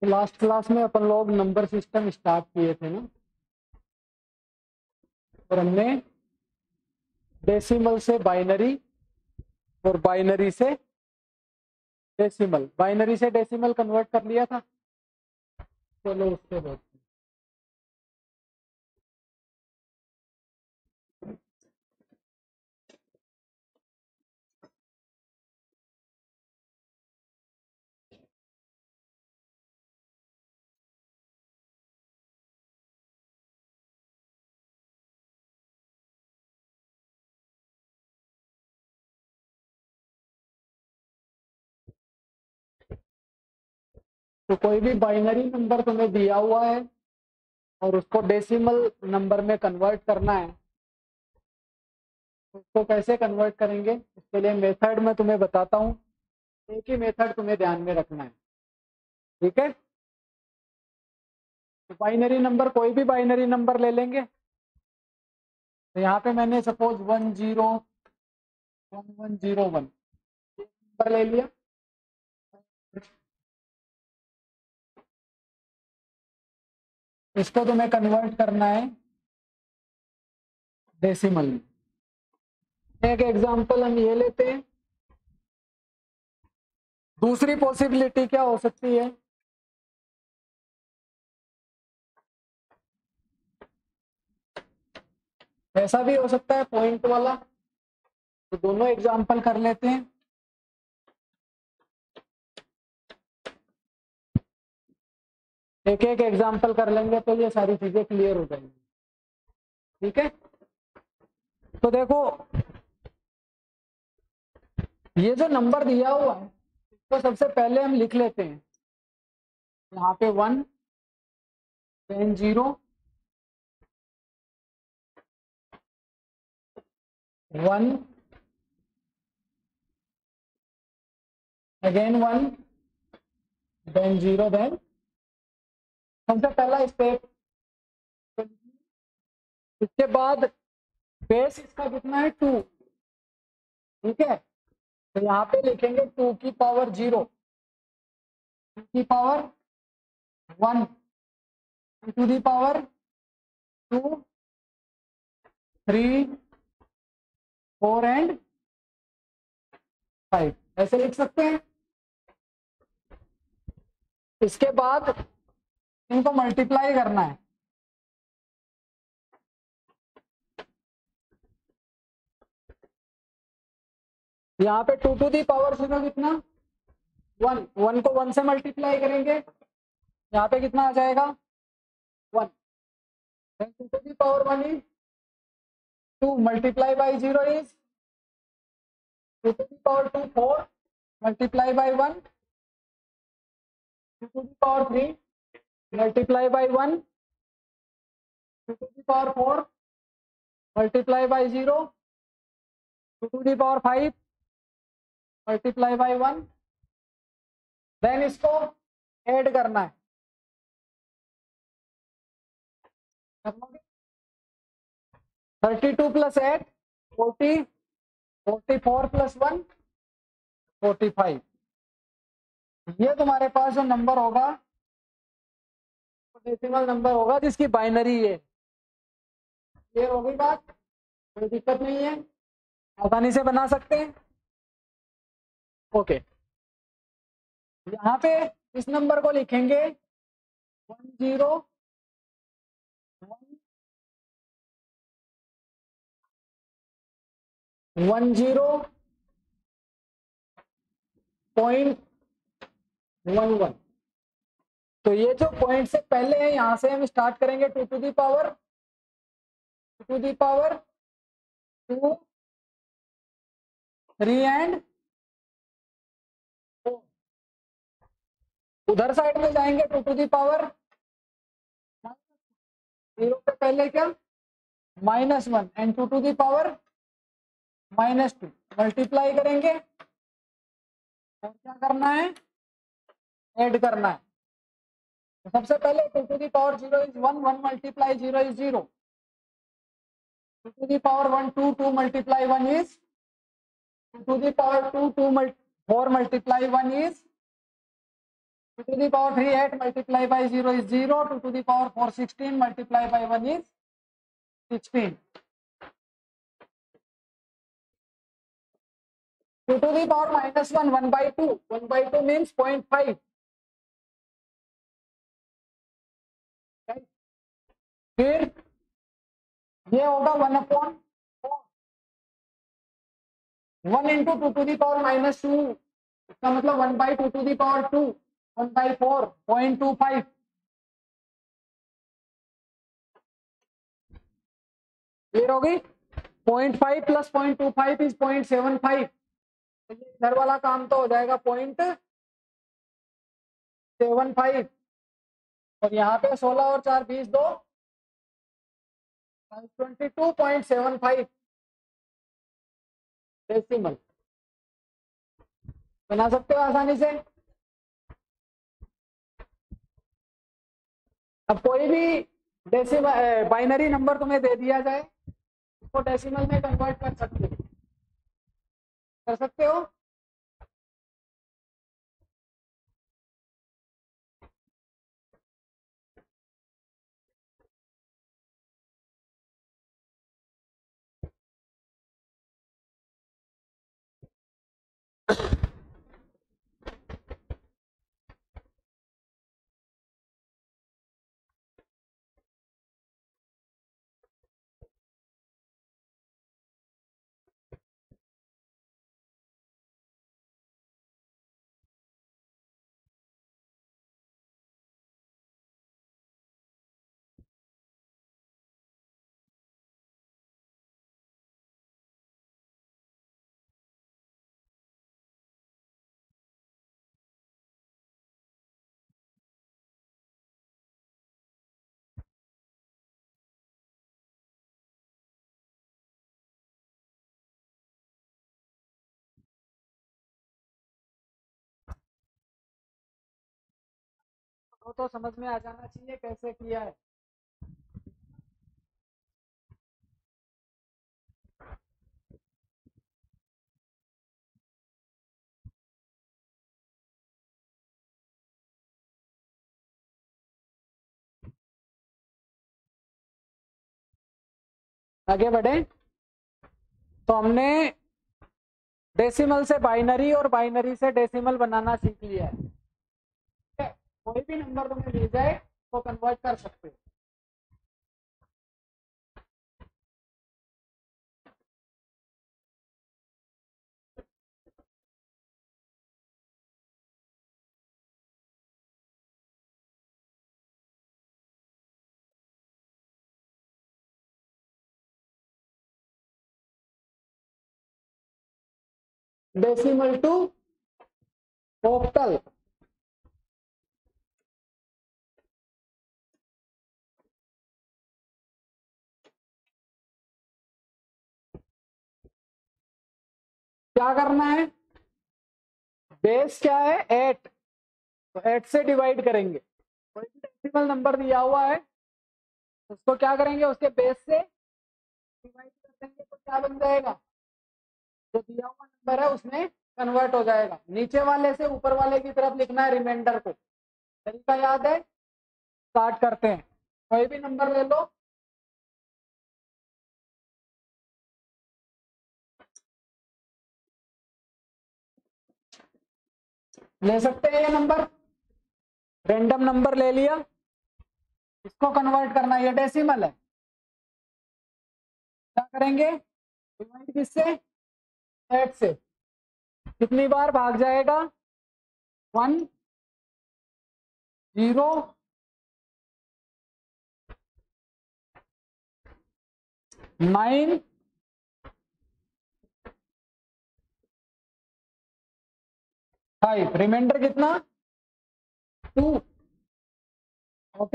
Last class में अपन लोग number system start किए थे ना, और हमने डेसिमल से बाइनरी और बाइनरी से डेसिमल, बाइनरी से डेसिमल कन्वर्ट कर लिया था। चलो उसके बाद तो कोई भी बाइनरी नंबर तुम्हें दिया हुआ है और उसको डेसिमल नंबर में कन्वर्ट करना है, उसको कैसे कन्वर्ट करेंगे इसके लिए मेथड मैं तुम्हें बताता हूँ। एक ही मेथड तुम्हें ध्यान में रखना है, ठीक है। तो बाइनरी नंबर, कोई भी बाइनरी नंबर ले लेंगे। तो यहाँ पे मैंने सपोज 101101 नंबर ले लिया। इसको तुम्हें कन्वर्ट करना है डेसिमल में। एक एग्जांपल हम ये लेते हैं। दूसरी पॉसिबिलिटी क्या हो सकती है, ऐसा भी हो सकता है पॉइंट वाला। तो दोनों एग्जांपल कर लेते हैं। एक एक एग्जांपल कर लेंगे तो ये सारी चीजें क्लियर हो जाएंगी, ठीक है। तो देखो, ये जो नंबर दिया हुआ है तो सबसे पहले हम लिख लेते हैं। यहाँ पे 1 then 0 1 again 1 then 0 then सबसे पहला स्टेप। इसके बाद बेस इसका कितना है 2, ठीक है। तो यहाँ पे लिखेंगे 2 की पावर 0, 2 की power 1, 2 to the power 2, 3, 4 and 5, ऐसे लिख सकते हैं। इसके बाद इनको मल्टीप्लाई करना है। यहाँ पे 2 टू दी पावर 0 कितना 1, 1 को 1 से मल्टीप्लाई करेंगे, यहाँ पे कितना आ जाएगा 1। 2 to the power 1 is 2 multiply by 0 is 2 to the power 2 4 multiply by 1, 2 to the power 3 multiply by 1, 2 to the power 4 multiply by 0, 2 to the power 5 multiply by 1। Then इसको ऐड करना है। 32 प्लस 8 40, 44 प्लस 1 45। ये तुम्हारे पास जो number होगा decimal number होगा जिसकी binary है। क्लियर हो गई बात, कोई दिक्कत नहीं है, आसानी से बना सकते हैं। ओके, यहाँ पे इस नंबर को लिखेंगे 10 10.11। तो ये जो पॉइंट से पहले है यहां से हम स्टार्ट करेंगे 2 टू दी पावर 2, 3 एंड 4। उधर साइड में जाएंगे 2 टू दी पावर 0 के पहले क्या -1 and 2 to the power -2 multiply करेंगे और क्या करना है ऐड करना है। तो सबसे पहले 2 to the power 0 is 1, 1 multiply 0 is 0, 2 to the power 1 2, 2 multiply 1 is 2 to the power 2, 4 multiply 1 is 2 to the power 3 8 multiply by 0 is 0. 2 to the power 4 16 multiply by 1 is 16. 2 to the power minus 1 1 by 2. 1 by 2 means 0.5. Right? फिर ये होगा 1/4. 1 into 2 to the power minus 2. इसका मतलब 1 by 2 to the power 2. 1 by 4 0.25. Clear हो गई. 0.5 plus 0.25 is 0.75. इधर वाला काम तो हो जाएगा 0.75 और यहाँ पे 16 और 4 20 2 22.75 डेसिमल बना सकते हो आसानी से. अब कोई भी डेसिमल बाइनरी नंबर तुम्हें दे दिया जाए उसको डेसिमल में कन्वर्ट कर सकते हो. तो समझ में आ जाना चाहिए कैसे किया है. आगे बढ़े तो हमने डेसिमल से बाइनरी और बाइनरी से डेसिमल बनाना सीख लिया है. कोई भी नंबर तुम्हें मिल जाए तो कन्वर्ट कर सकते हो. Decimal to octal. क्या करना है. बेस क्या है 8 तो 8 से डिवाइड करेंगे. कोई भी डेसिमल नंबर दिया हुआ है उसको क्या करेंगे उसके बेस से डिवाइड कर देंगे तो क्या बन जाएगा. जो दिया हुआ नंबर है उसमें कन्वर्ट हो जाएगा. नीचे वाले से ऊपर वाले की तरफ लिखना है रिमाइंडर को. तरीका याद है. स्टार्ट करते हैं. कोई भी नंबर ले लो. ले सकते हैं ये नंबर. रैंडम नंबर ले लिया. इसको कन्वर्ट करना. ये डेसिमल है. क्या करेंगे डिवाइड किससे 8 से. कितनी बार भाग जाएगा 1 0 9 5. रिमाइंडर कितना 2. ओके.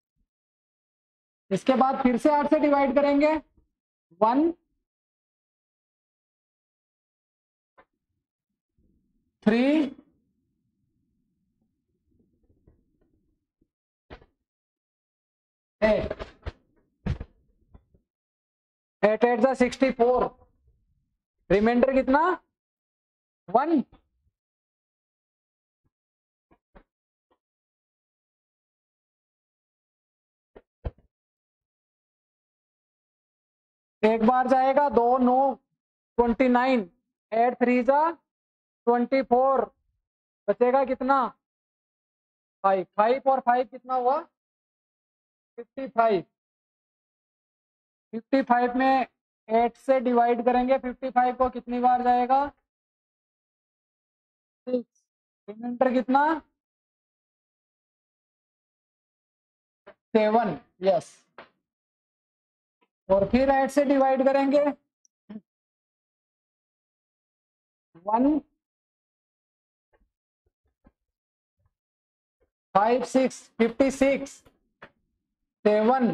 इसके बाद फिर से 8 से डिवाइड करेंगे 1 3 8. 8 8 जा 64. रिमाइंडर कितना 1. एक बार जाएगा, 2 9 29, 8 3 जा 24, बचेगा कितना 5, 5 और 5 कितना हुआ 55, 55 में 8 से डिवाइड करेंगे 55 को, कितनी बार जाएगा 6, रिमाइंडर कितना 7, यस। और फिर 8 से डिवाइड करेंगे 1 5 6 56 7,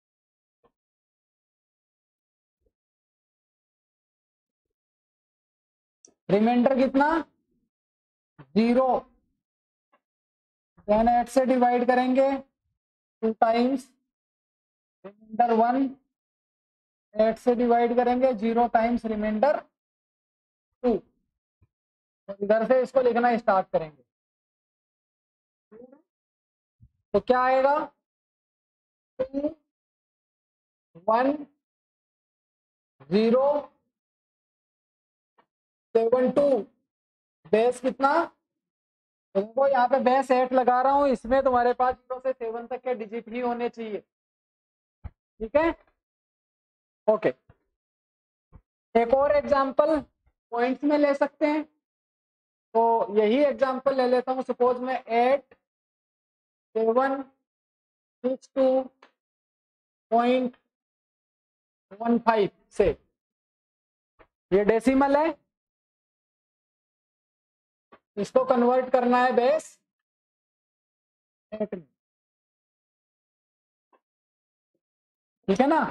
रिमाइंडर कितना 0, देन 8 से डिवाइड करेंगे 2 टाइम्स, रिमाइंडर 1, 8 से डिवाइड करेंगे 0 टाइम्स, रिमाइंडर 2। तो इधर से इसको लिखना स्टार्ट करेंगे, तो क्या आएगा 2 1 0 7 2, बेस कितना, तो देखो यहाँ पे बेस 8 लगा रहा हूँ, इसमें तुम्हारे पास 0 से 7 तक के डिजिट ही होने चाहिए, ठीक है। ओके, एक और एग्जांपल पॉइंट्स में ले सकते हैं, तो यही एग्जांपल ले लेता हूँ। सपोज में 8 7 6 2.15 से, ये डेसिमल है, इसको कन्वर्ट करना है बेस 8 में, ठीक है ना।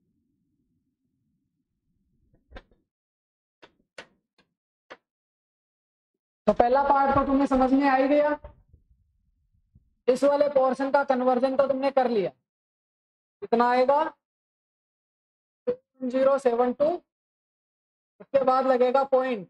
तो पहला पार्ट तो तुम्हें समझ में आ ही गया, इस वाले पोर्शन का कन्वर्जन तो तुमने कर लिया, कितना आएगा 072, उसके बाद लगेगा पॉइंट,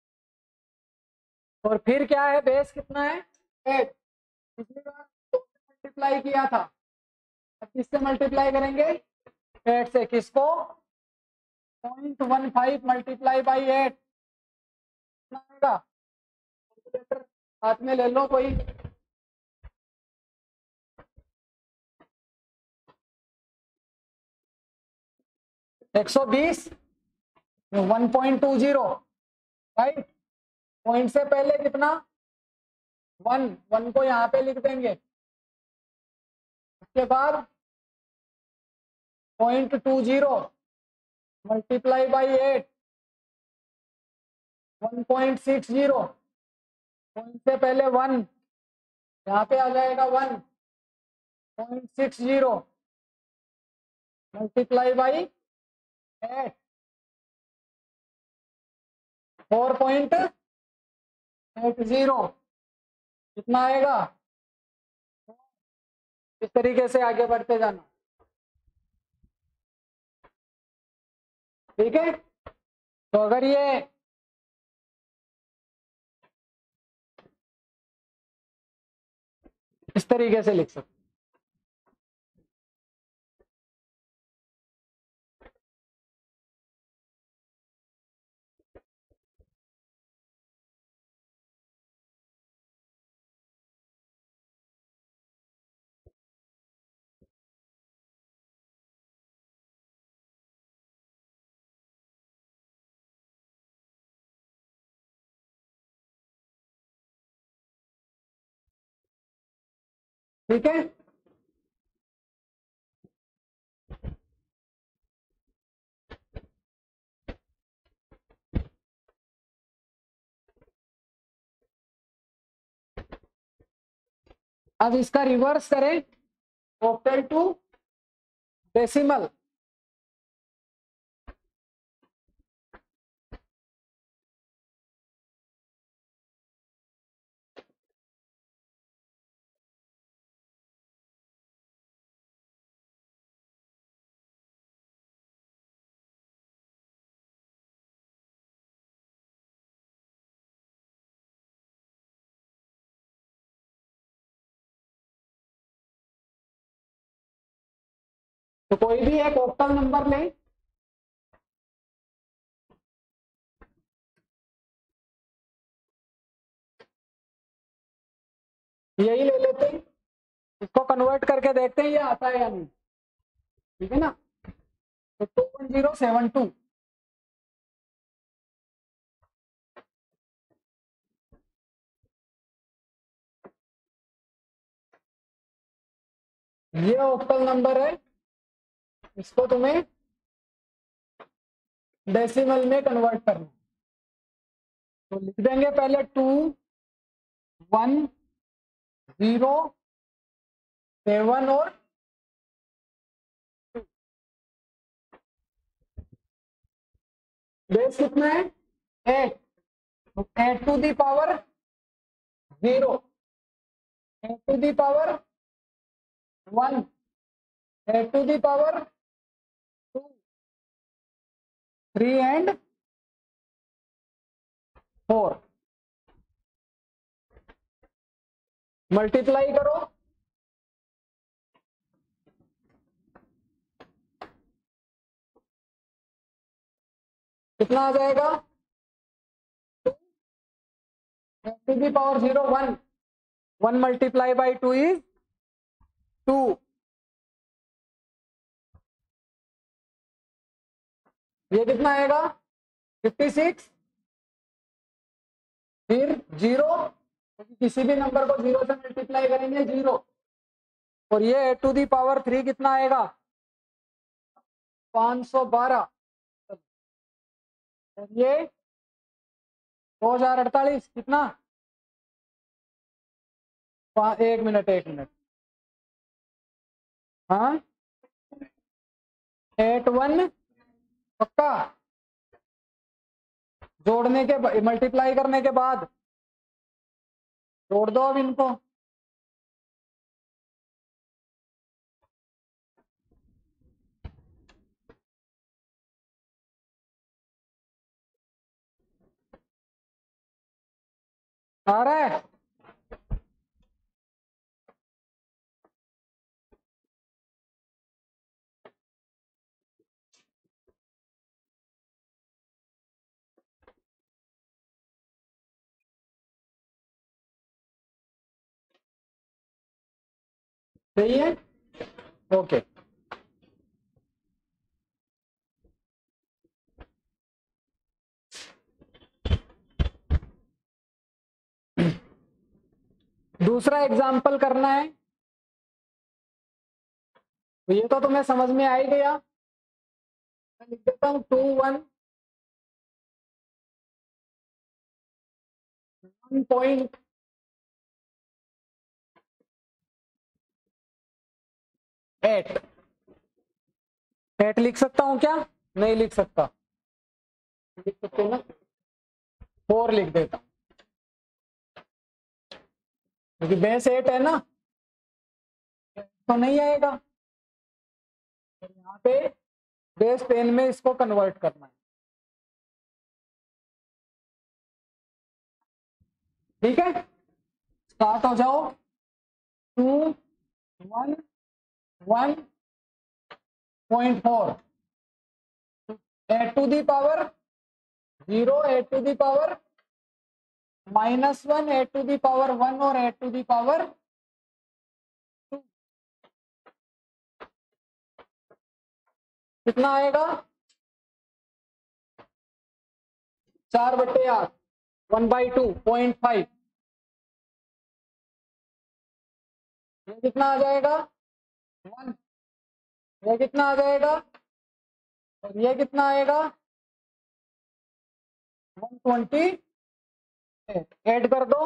और फिर क्या है बेस कितना है 8, पिछली बार मल्टीप्लाई किया था, अब किससे मल्टीप्लाई करेंगे 8 से, किसको 0.15 मल्टीप्लाई बाई 8, कितना आएगा, कैलकुलेटर हाथ में ले लो कोई, 120 1.20, राइट। पॉइंट से पहले कितना 1, 1 को यहाँ पे लिख देंगे, उसके बाद 0.20 मल्टीप्लाई बाई 8 1.60, पॉइंट से पहले 1, यहाँ पे आ जाएगा 1.60 मल्टीप्लाई बाई 8 4.80, कितना आएगा, इस तरीके से आगे बढ़ते जाना, ठीक है। तो अगर ये इस तरीके से लिख सकते, ठीक है। अब इसका रिवर्स करें, ऑक्टल टू डेसिमल, तो कोई भी एक ऑक्टल नंबर लें, यही ले लेते हैं, इसको कन्वर्ट करके देखते हैं ये आता है या नहीं। ठीक है ना, तो 21072 ये ऑक्टल नंबर है, इसको तुम्हें डेसिमल में कन्वर्ट करना। तो लिख देंगे पहले 2107 और बेस कितना है 8, तो 8 to the power 0, 8 to the power 1, 8 to the power 2, 3 and 4। Multiply करो, कितना आ जाएगा 8 to the power 0 1, 1 multiply by 2 is 2, ये कितना आएगा 56, फिर 0, किसी भी नंबर को 0 से मल्टीप्लाई करेंगे 0, और ये 8 टू दी पावर 3 कितना आएगा 512, और ये 2048 कितना, 1 मिनट, हाँ 81 पक्का, जोड़ने के मल्टीप्लाई करने के बाद जोड़ दो अब इनको, आ रहा है सही है, ओके। दूसरा एग्जाम्पल करना है, तो ये तो तुम्हें समझ में आ ही गया, मैं लिख देता हूँ 21.8, 8 लिख सकता हूँ क्या, नहीं लिख सकता, लिख सकते हो ना, 4 लिख देता हूँ, क्योंकि बेस 8 है ना, तो नहीं आएगा, तो यहाँ पे बेस 10 में इसको कन्वर्ट करना है। ठीक है, स्टार्ट हो जाओ, 211.4, 8 to the power 0, 8 to the power -1, 8 to the power 1 और 8 टू दी पावर 2, कितना आएगा 4/8, 1/2.5, ये कितना आ जाएगा 1, ये कितना आ जाएगा, और ये कितना आएगा 120, ऐड कर दो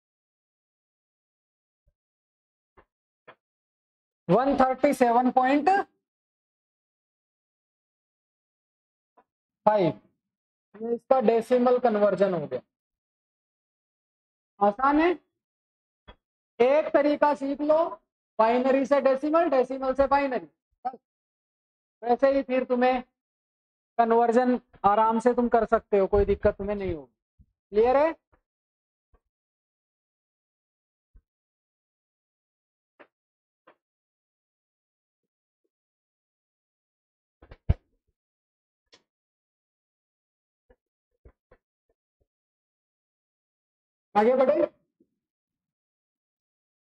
137.5, ये इसका डेसिमल कन्वर्जन हो गया। आसान है, एक तरीका सीख लो, बाइनरी से डेसिमल, डेसिमल से बाइनरी, बस वैसे ही फिर तुम्हें कन्वर्जन आराम से तुम कर सकते हो, कोई दिक्कत तुम्हें नहीं होगी। क्लियर है, आगे बढ़े।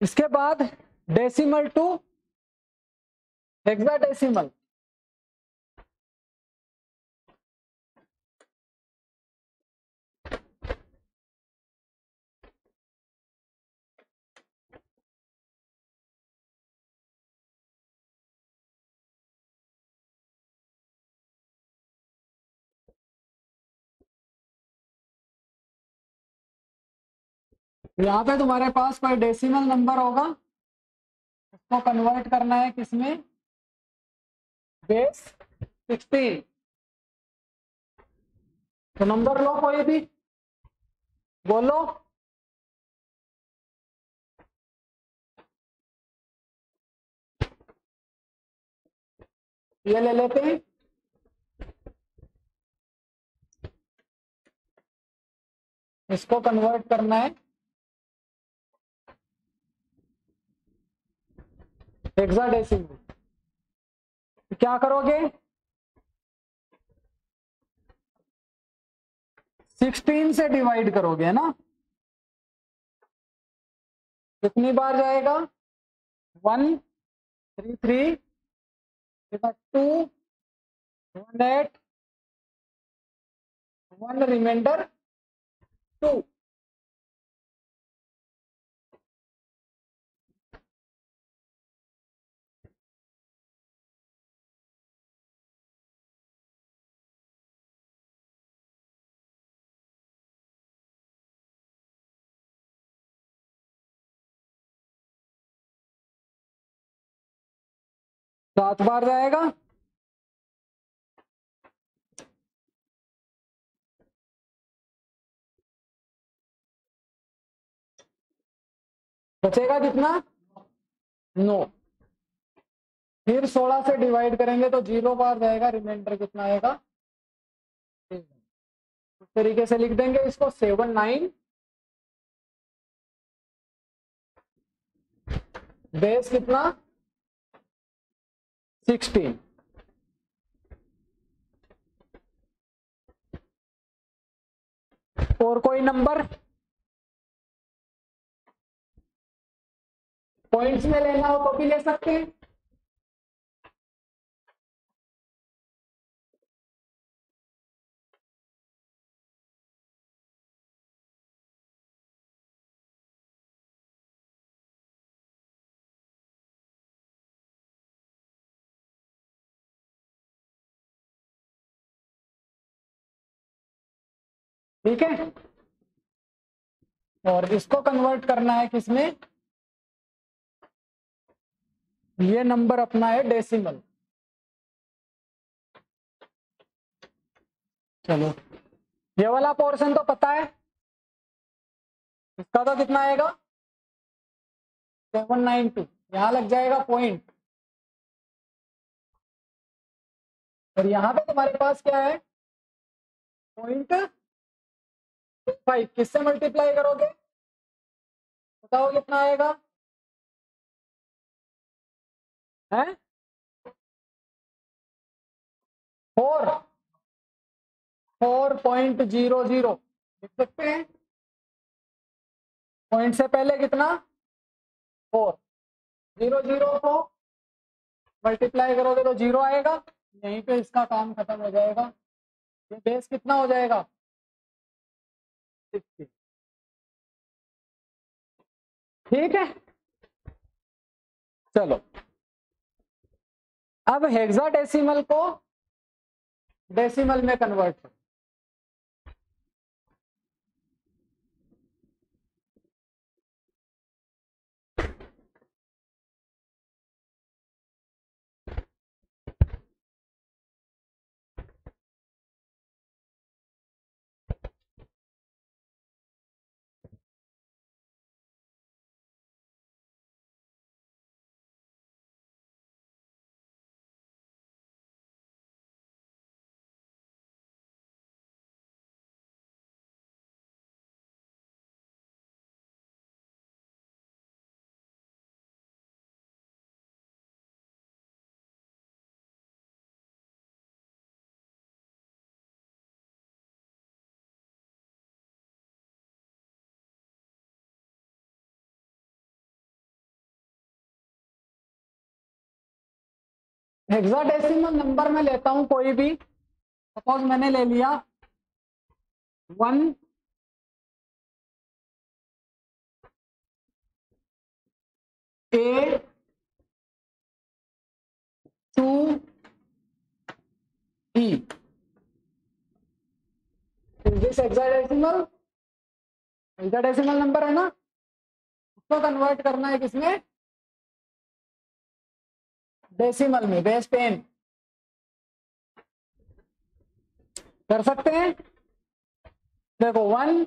इसके बाद डेसिमल टू हेक्साडेसिमल। यहाँ पे तुम्हारे पास कोई डेसिमल नंबर होगा, उसको कन्वर्ट करना है किसमें, बेस 16। तो नंबर लो कोई भी, बोलो। ये ले लेते हैं। इसको कन्वर्ट करना है हेक्साडेसिमल। तो क्या करोगे, 16 से डिवाइड करोगे ना। कितनी बार जाएगा, 1 3 3 2 1 8 1 रिमाइंडर 2। 7 बार जाएगा। बचेगा कितना, 9। फिर 16 से डिवाइड करेंगे तो 0 बार जाएगा, रिमाइंडर कितना आएगा, 7। इस तरीके से लिख देंगे इसको, 7 9 बेस कितना, 16। और कोई नंबर पॉइंट्स में लेना हो तो भी ले सकते हैं। ठीक है, और इसको कन्वर्ट करना है किसमें, ये नंबर अपना है डेसिमल। चलो, ये वाला पोर्शन तो पता है, इसका तो कितना आएगा, 792। यहां लग जाएगा पॉइंट, और यहां पे तुम्हारे पास क्या है, 0.5। किससे मल्टीप्लाई करोगे, बताओ कितना आएगा, है 4.00 लिख सकते हैं। पॉइंट से पहले कितना, 4। 0 को मल्टीप्लाई करोगे तो 0 आएगा, यहीं पे इसका काम खत्म हो जाएगा। ये बेस कितना हो जाएगा, 60। ठीक है, चलो अब हेक्साडेसिमल को डेसिमल में कन्वर्ट करो। हेक्साडेसिमल नंबर में लेता हूं कोई भी, सपोज मैंने ले लिया 1 A 2 E। This hexadecimal, hexadecimal number है ना, उसको कन्वर्ट करना है किसमें, डेसिमल में, बेस 10 कर सकते हैं। देखो 1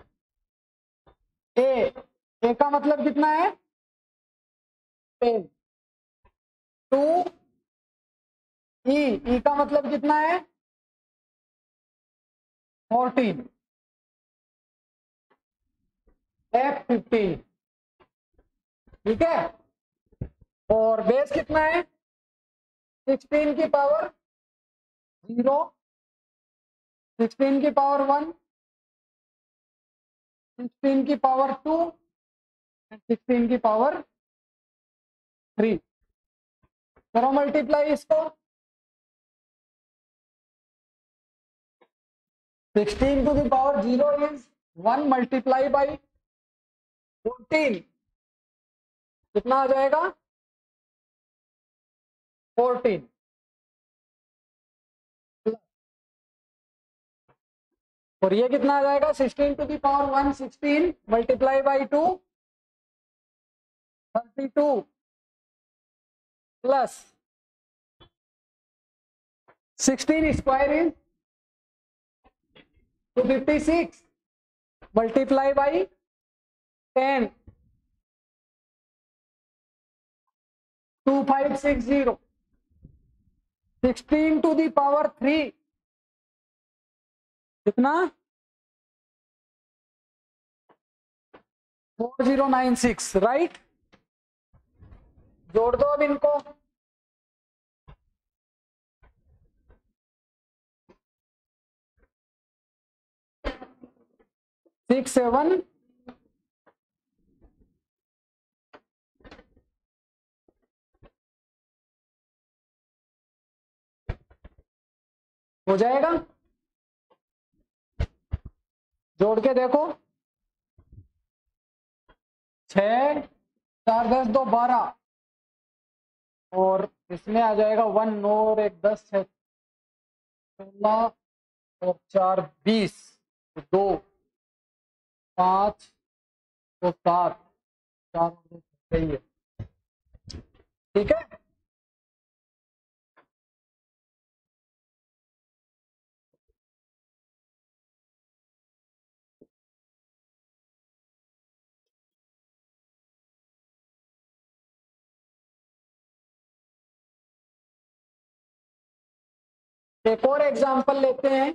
ए का मतलब कितना है 10, 2 ई का मतलब कितना है 14, F 15, ठीक है। और बेस कितना है 16 की पावर 0, 16 की पावर 1, 16 की पावर 2 एंड 16 की पावर 3। करो मल्टीप्लाई इसको, 16 to the power 0 is 1 multiply by 14, कितना आ जाएगा 14। और ये कितना आ जाएगा 16 to the power 1, 16 multiply by 2 32 plus 16 square is 256 multiply by 10 2560, 16 to the power 3 कितना 4096, राइट। जोड़ दो अब इनको, 6 7 हो जाएगा। जोड़ के देखो, 6 4 10 2 12 और इसमें आ जाएगा 1 और 1 10 है 16 और 4 20, 2 5 तो 7, 4 सही है, ठीक है। एक और एग्जांपल लेते हैं,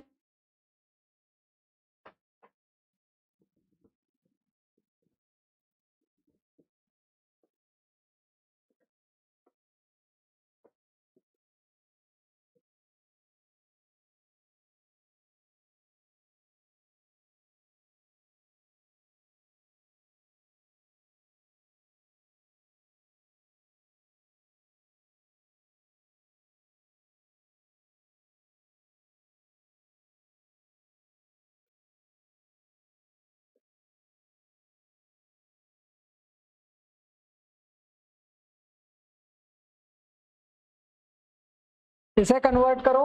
इसे कन्वर्ट करो,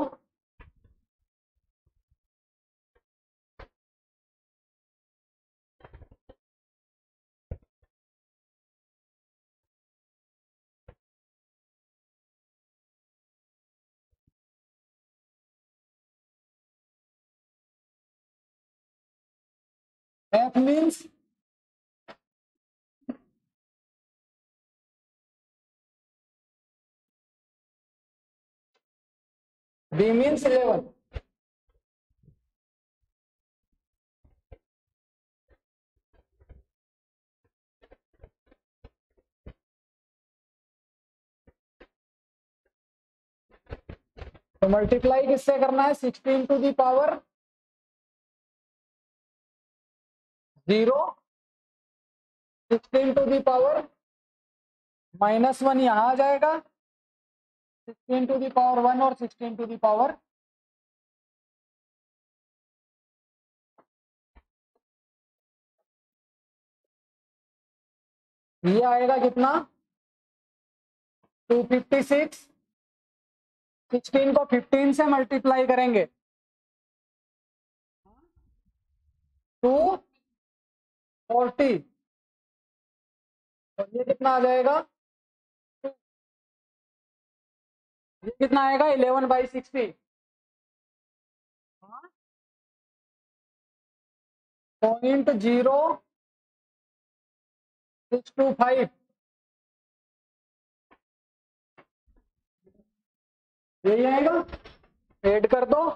F मीन्स B मीन्स 11, तो मल्टीप्लाई किससे करना है 16 to the power 0, 16 to the power -1 यहां आ जाएगा 16 टू दी पावर 1 और 16 टू दी पावर ये आएगा कितना 256। 16 को 15 से मल्टीप्लाई करेंगे 240 और ये कितना आ जाएगा, ये कितना आएगा 11/60 0.0625 यही आएगा। ऐड कर दो,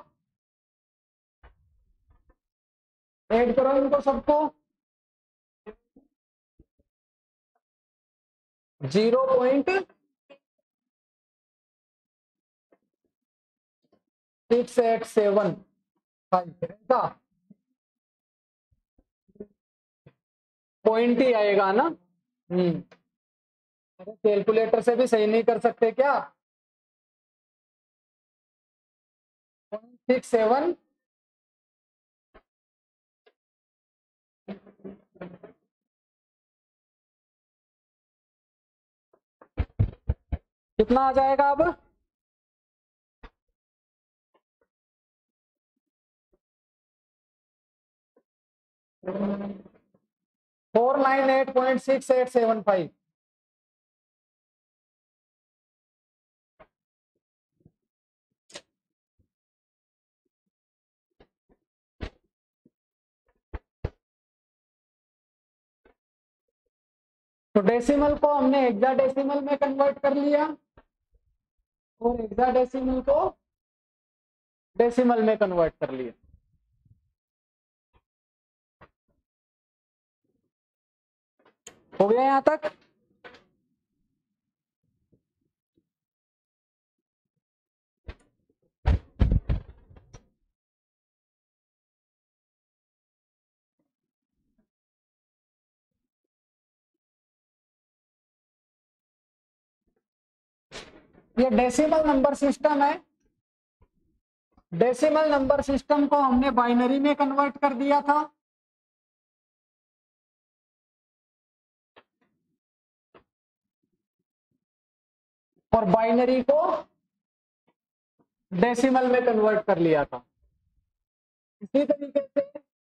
ऐड करो इनको सबको 0.6875 ऐसा पॉइंट ही आएगा ना। अरे कैलकुलेटर से भी सही नहीं कर सकते क्या। 0.67 कितना आ जाएगा अब 498.6875 तो डेसिमल को हमने हेक्साडेसिमल में कन्वर्ट कर लिया और हेक्साडेसिमल को डेसिमल में कन्वर्ट कर लिया। हो गया यहां तक। ये डेसिमल नंबर सिस्टम है। डेसिमल नंबर सिस्टम को हमने बाइनरी में कन्वर्ट कर दिया था। और बाइनरी को डेसिमल में कन्वर्ट कर लिया था। इसी तरीके से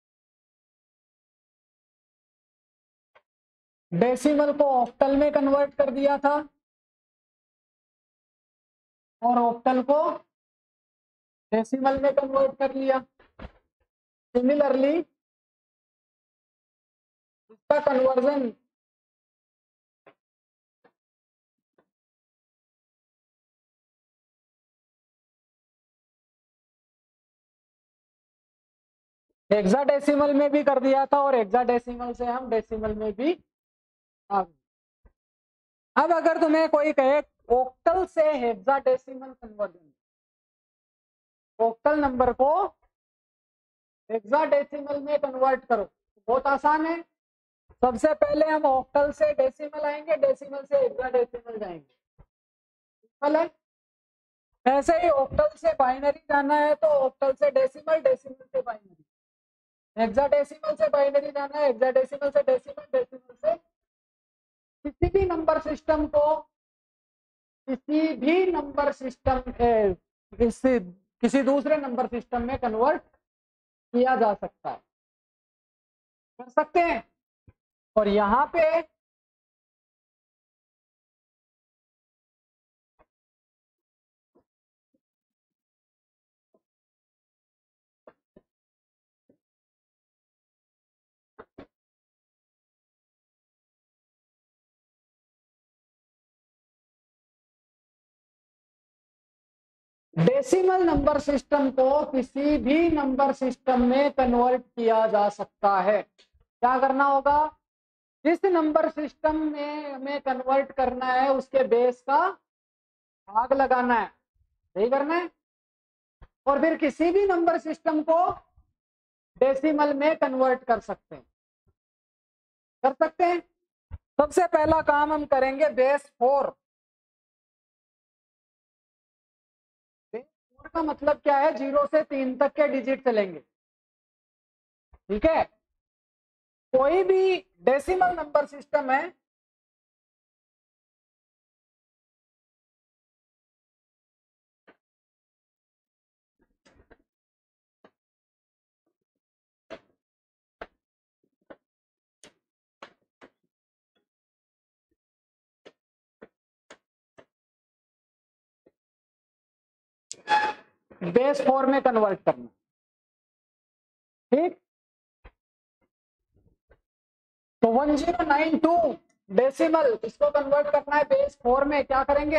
डेसिमल को ऑक्टल में कन्वर्ट कर दिया था और ऑक्टल को डेसिमल में कन्वर्ट कर लिया। सिमिलरली इसका कन्वर्जन हेक्साडेसिमल में भी कर दिया था और हेक्साडेसिमल से हम डेसिमल में भी आ गए। अब अगर तुम्हें कोई कहे ऑक्टल से हेक्साडेसिमल कन्वर्जन, ऑक्टल नंबर को हेक्साडेसिमल में कन्वर्ट करो, बहुत आसान है। सबसे पहले हम ऑक्टल से डेसिमल आएंगे, डेसिमल से हेक्साडेसिमल जाएंगे, सिंपल है। ऐसे ही ऑक्टल से बाइनरी जाना है तो ऑक्टल से डेसिमल, डेसिमल से बाइनरी, हेक्साडेसिमल से बाइनरी जाना है, हेक्साडेसिमल से डेसिमल, डेसिमल से किसी भी नंबर सिस्टम को किसी भी नंबर सिस्टम किसी दूसरे नंबर सिस्टम में कन्वर्ट किया जा सकता है, कर सकते हैं। और यहाँ पे डेसिमल नंबर सिस्टम को किसी भी नंबर सिस्टम में कन्वर्ट किया जा सकता है। क्या करना होगा, जिस नंबर सिस्टम में हमें कन्वर्ट करना है उसके बेस का भाग लगाना है, यही करना है। और फिर किसी भी नंबर सिस्टम को डेसिमल में कन्वर्ट कर सकते हैं, कर सकते हैं। सबसे पहला काम हम करेंगे बेस 4, का मतलब क्या है, 0 से 3 तक के डिजिट चलेंगे। ठीक है, कोई भी डेसिमल नंबर सिस्टम है बेस 4 में कन्वर्ट करना। ठीक, तो 1092 डेसिमल, इसको कन्वर्ट करना है बेस 4 में, क्या करेंगे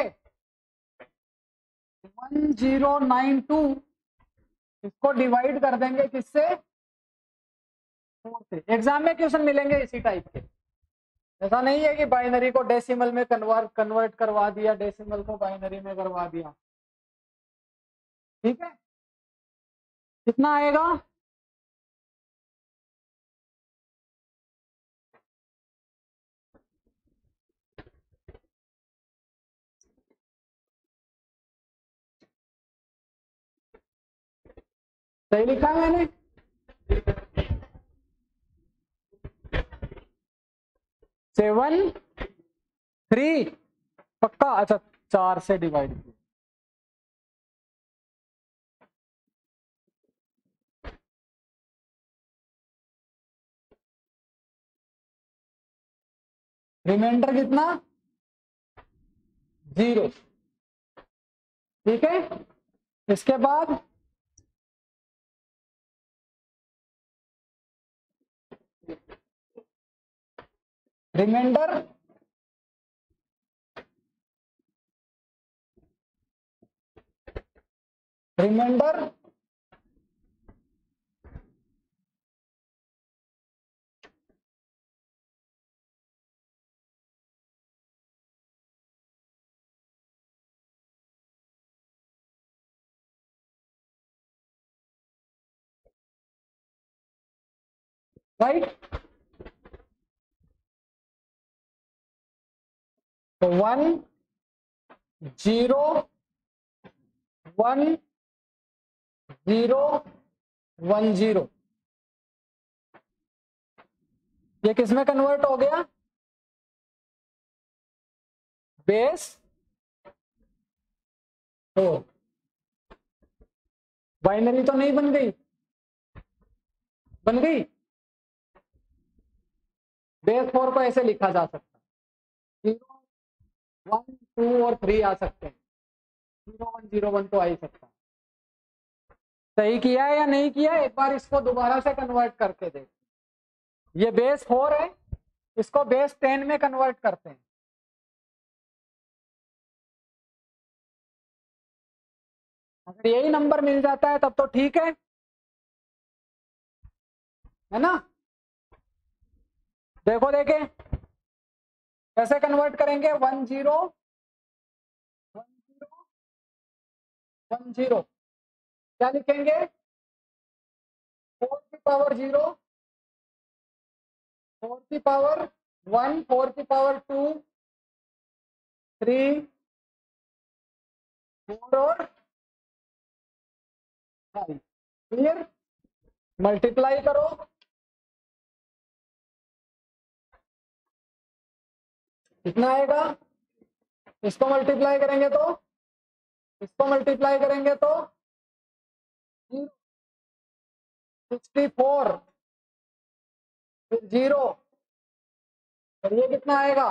1092 इसको डिवाइड कर देंगे किससे, 4 से। एग्जाम में क्वेश्चन मिलेंगे इसी टाइप के। ऐसा नहीं है कि बाइनरी को डेसिमल में कन्वर्ट करवा दिया, डेसिमल को बाइनरी में करवा दिया। ठीक है, कितना आएगा, सही लिखा है मैंने, 7 3 पक्का। अच्छा, 4 से डिवाइड किया, रिमाइंडर कितना 0। ठीक है, इसके बाद रिमाइंडर रिमाइंडर राइट। तो 1 0 1 0 1 0, ये किसमें कन्वर्ट हो गया, बेस 4। बाइनरी तो नहीं बन गई, बन गई। बेस 4 को ऐसे लिखा जा सकता है, 0 1 2 और 3 आ सकते हैं, 0 1 0 1 तो आ ही सकता है। सही किया है या नहीं किया, एक बार इसको दोबारा से कन्वर्ट करके देख। ये बेस 4 है, इसको बेस 10 में कन्वर्ट करते हैं। अगर यही नंबर मिल जाता है तब तो ठीक है ना। देखो देखे कैसे कन्वर्ट करेंगे, 1 0 1 0 1 0, क्या लिखेंगे 4 की पावर 0 4 की पावर 1 4 की पावर 2 3 4 और 5। क्लियर, मल्टीप्लाई करो, कितना आएगा, इसको मल्टीप्लाई करेंगे तो, इसको मल्टीप्लाई करेंगे तो 64 फिर 0, और ये कितना आएगा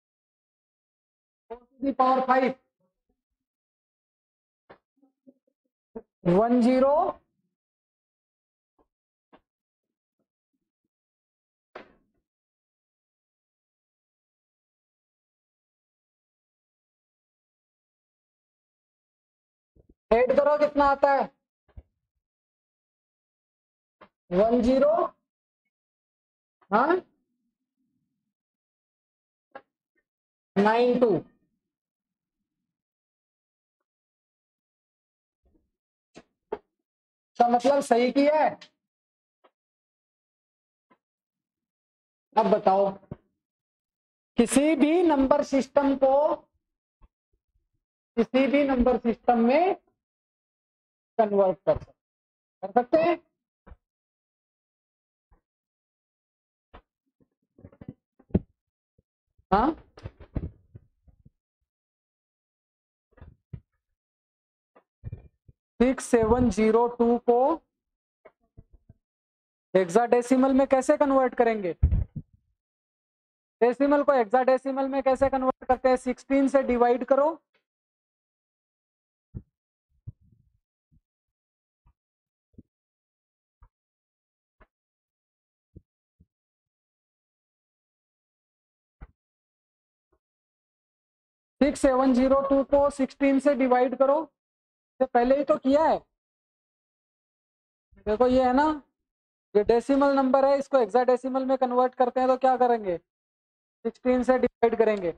4 की पावर 5 1 0 ऐड करो कितना आता है 1 0 हाँ 9 2। तो मतलब सही किया है। अब बताओ, किसी भी नंबर सिस्टम को, किसी भी नंबर सिस्टम में कन्वर्ट कर सकते हैं। हाँ 6702 को हेक्साडेसिमल में कैसे कन्वर्ट करेंगे? डेसिमल को हेक्साडेसिमल में कैसे कन्वर्ट करते हैं? 16 से डिवाइड करो, सिक्स 702 को 16 से डिवाइड करो। तो पहले ही तो किया है, देखो ये है ना, ये डेसिमल नंबर है, इसको हेक्साडेसिमल में कन्वर्ट करते हैं तो क्या करेंगे? 16 से डिवाइड करेंगे।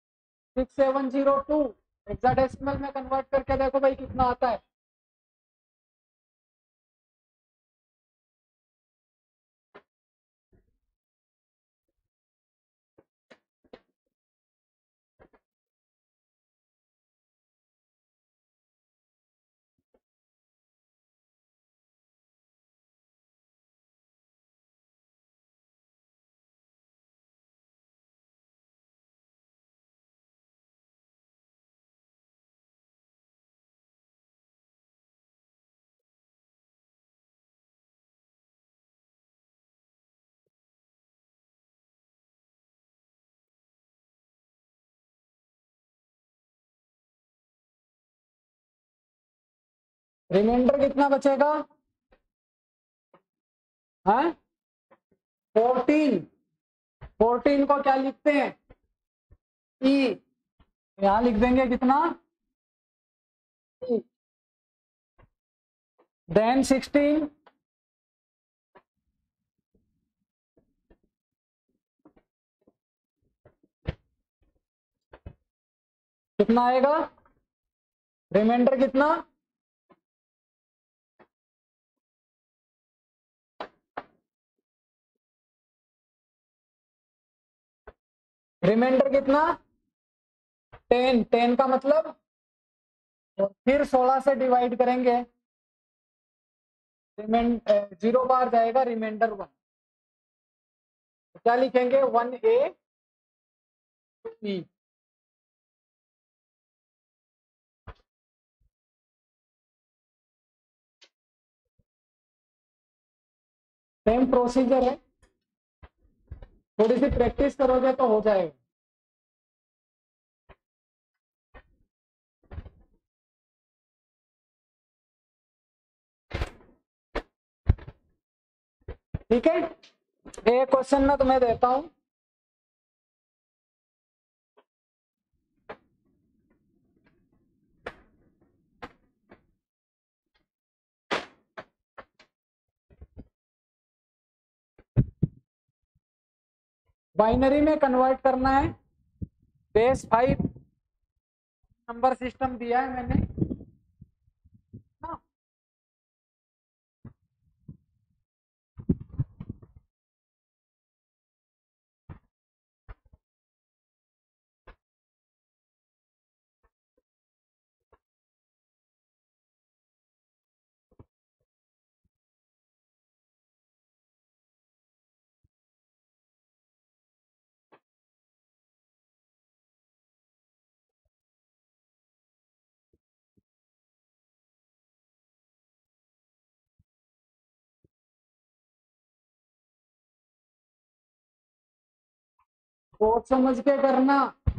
6702 हेक्साडेसिमल में कन्वर्ट करके देखो भाई कितना आता है। रिमाइंडर कितना बचेगा? हाँ 14। 14 को क्या लिखते हैं? ई। यहाँ लिख देंगे कितना? देन 16 कितना आएगा? रिमाइंडर कितना? रिमाइंडर कितना? 10। 10 का मतलब फिर 16 से डिवाइड करेंगे, रिमाइंडर 0 बार जाएगा, रिमाइंडर 1। क्या लिखेंगे? 1A 2E। सेम प्रोसीजर है, थोड़ी सी प्रैक्टिस करोगे तो हो जाएगा। ठीक है, एक क्वेश्चन मैं तुम्हें देता हूं। बाइनरी में कन्वर्ट करना है, बेस 5 नंबर सिस्टम दिया है मैंने ना। सोच समझ के करना।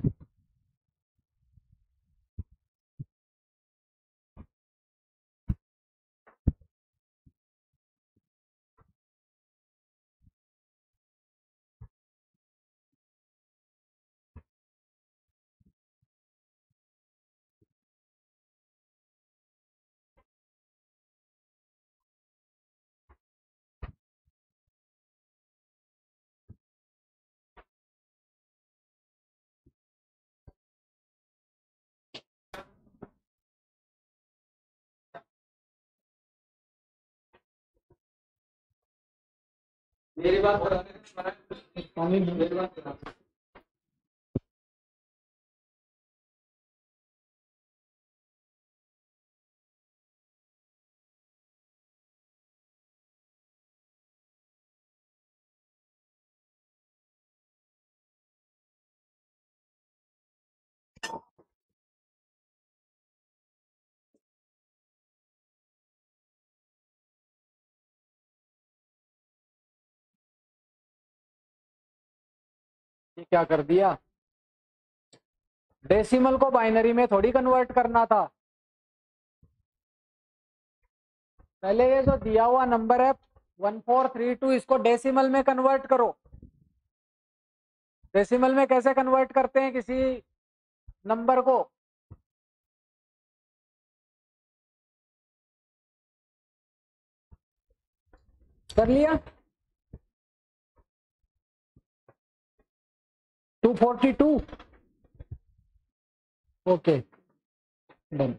मेरी बात कराने ये क्या कर दिया, डेसिमल को बाइनरी में थोड़ी कन्वर्ट करना था। पहले ये जो दिया हुआ नंबर है 1432, इसको डेसिमल में कन्वर्ट करो। डेसिमल में कैसे कन्वर्ट करते हैं किसी नंबर को? कर लिया? 242, ओके डन।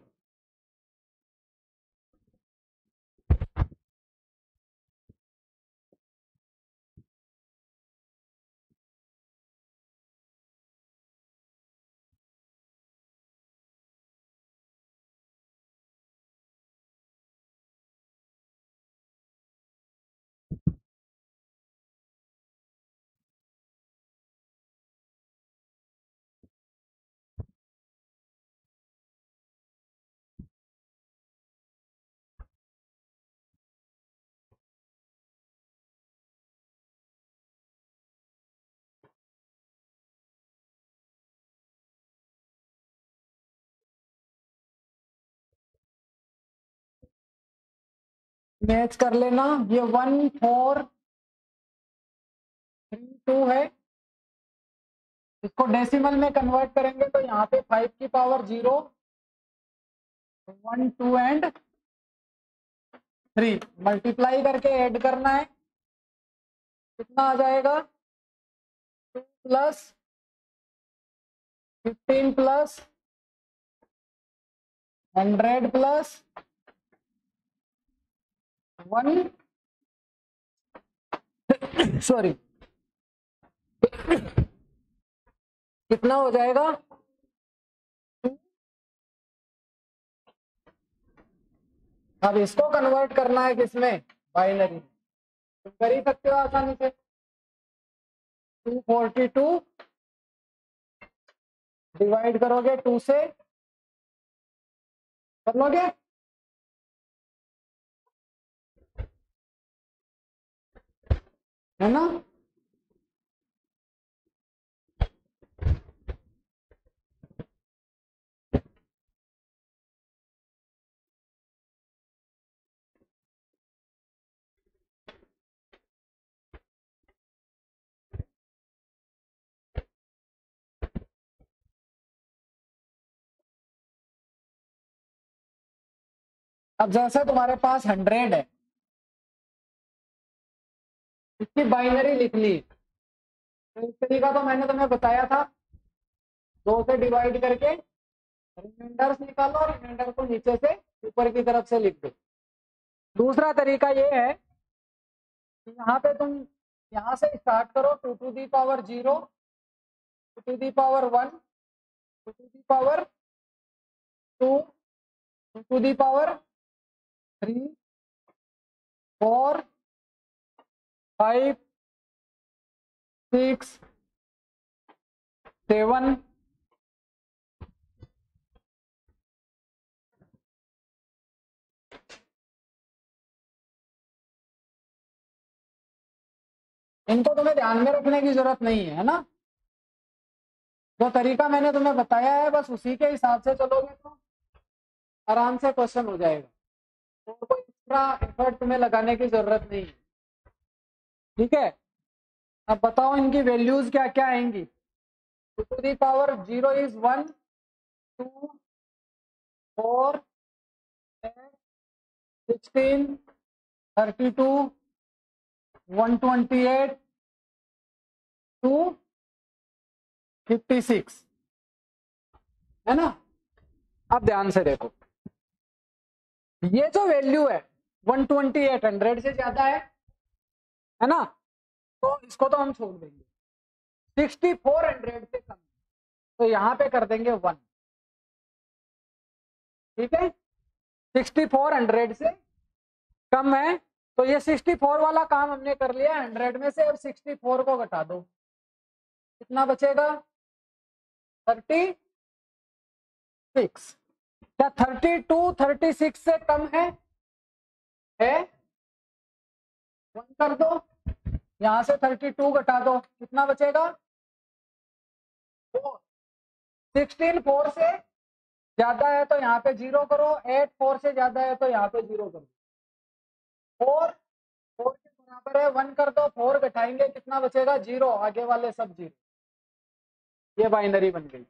मैच कर लेना, ये 1432 है। इसको डेसिमल में कन्वर्ट करेंगे तो यहाँ पे 5 की पावर 0, 1 2 एंड 3 मल्टीप्लाई करके ऐड करना है। कितना आ जाएगा? 2 प्लस 15 प्लस 100 प्लस 1 सॉरी कितना हो जाएगा? अब इसको कन्वर्ट करना है किसमें? बाइनरी। तुम कर ही सकते हो आसानी से। 242 डिवाइड करोगे 2 से, कर लोगे? है ना? अब जैसे तुम्हारे पास 100 है, इसकी बाइनरी लिख ली, तो इस तरीका तो मैंने तुम्हें बताया था, 2 से डिवाइड करके रिमाइंडर्स निकालो और रिमाइंडर को नीचे से ऊपर की तरफ से लिख दो। दूसरा तरीका ये है कि यहाँ पे तुम यहाँ से स्टार्ट करो, 2 to the power 0, 2 to the power 1, 2 to the power 2, 2 to the power 3, 4, 5, 6, 7, इनको तुम्हें ध्यान में रखने की जरूरत नहीं है ना। जो तरीका मैंने तुम्हें बताया है बस उसी के हिसाब से चलोगे तो आराम से क्वेश्चन हो जाएगा, तो कोई एक्स्ट्रा एफर्ट तुम्हें लगाने की जरूरत नहीं है। ठीक है, अब बताओ इनकी वैल्यूज क्या क्या आएंगी। 2 टू दी पावर 0 इज 1, 2, 4, 16, 32, 128, 2, 56, है ना? अब ध्यान से देखो, ये जो वैल्यू है 128 100 से ज्यादा है ना, तो इसको तो हम छोड़ देंगे। 6400 से कम, तो यहाँ पे कर देंगे 1। ठीक है, 6400 से कम है, तो ये 64 वाला काम हमने कर लिया 100 में से। अब 64 को घटा दो, कितना बचेगा? 36। क्या 32 36 से कम है? 1 कर दो, यहां से 32 घटा दो, कितना बचेगा? 4, 16 4 से ज्यादा है तो यहाँ पे 0 करो, 8 4 से ज्यादा है तो यहाँ पे 0 करो। 4 4 के बराबर है 1 कर दो, 4 घटाएंगे कितना बचेगा 0, आगे वाले सब 0। ये बाइनरी बन गई।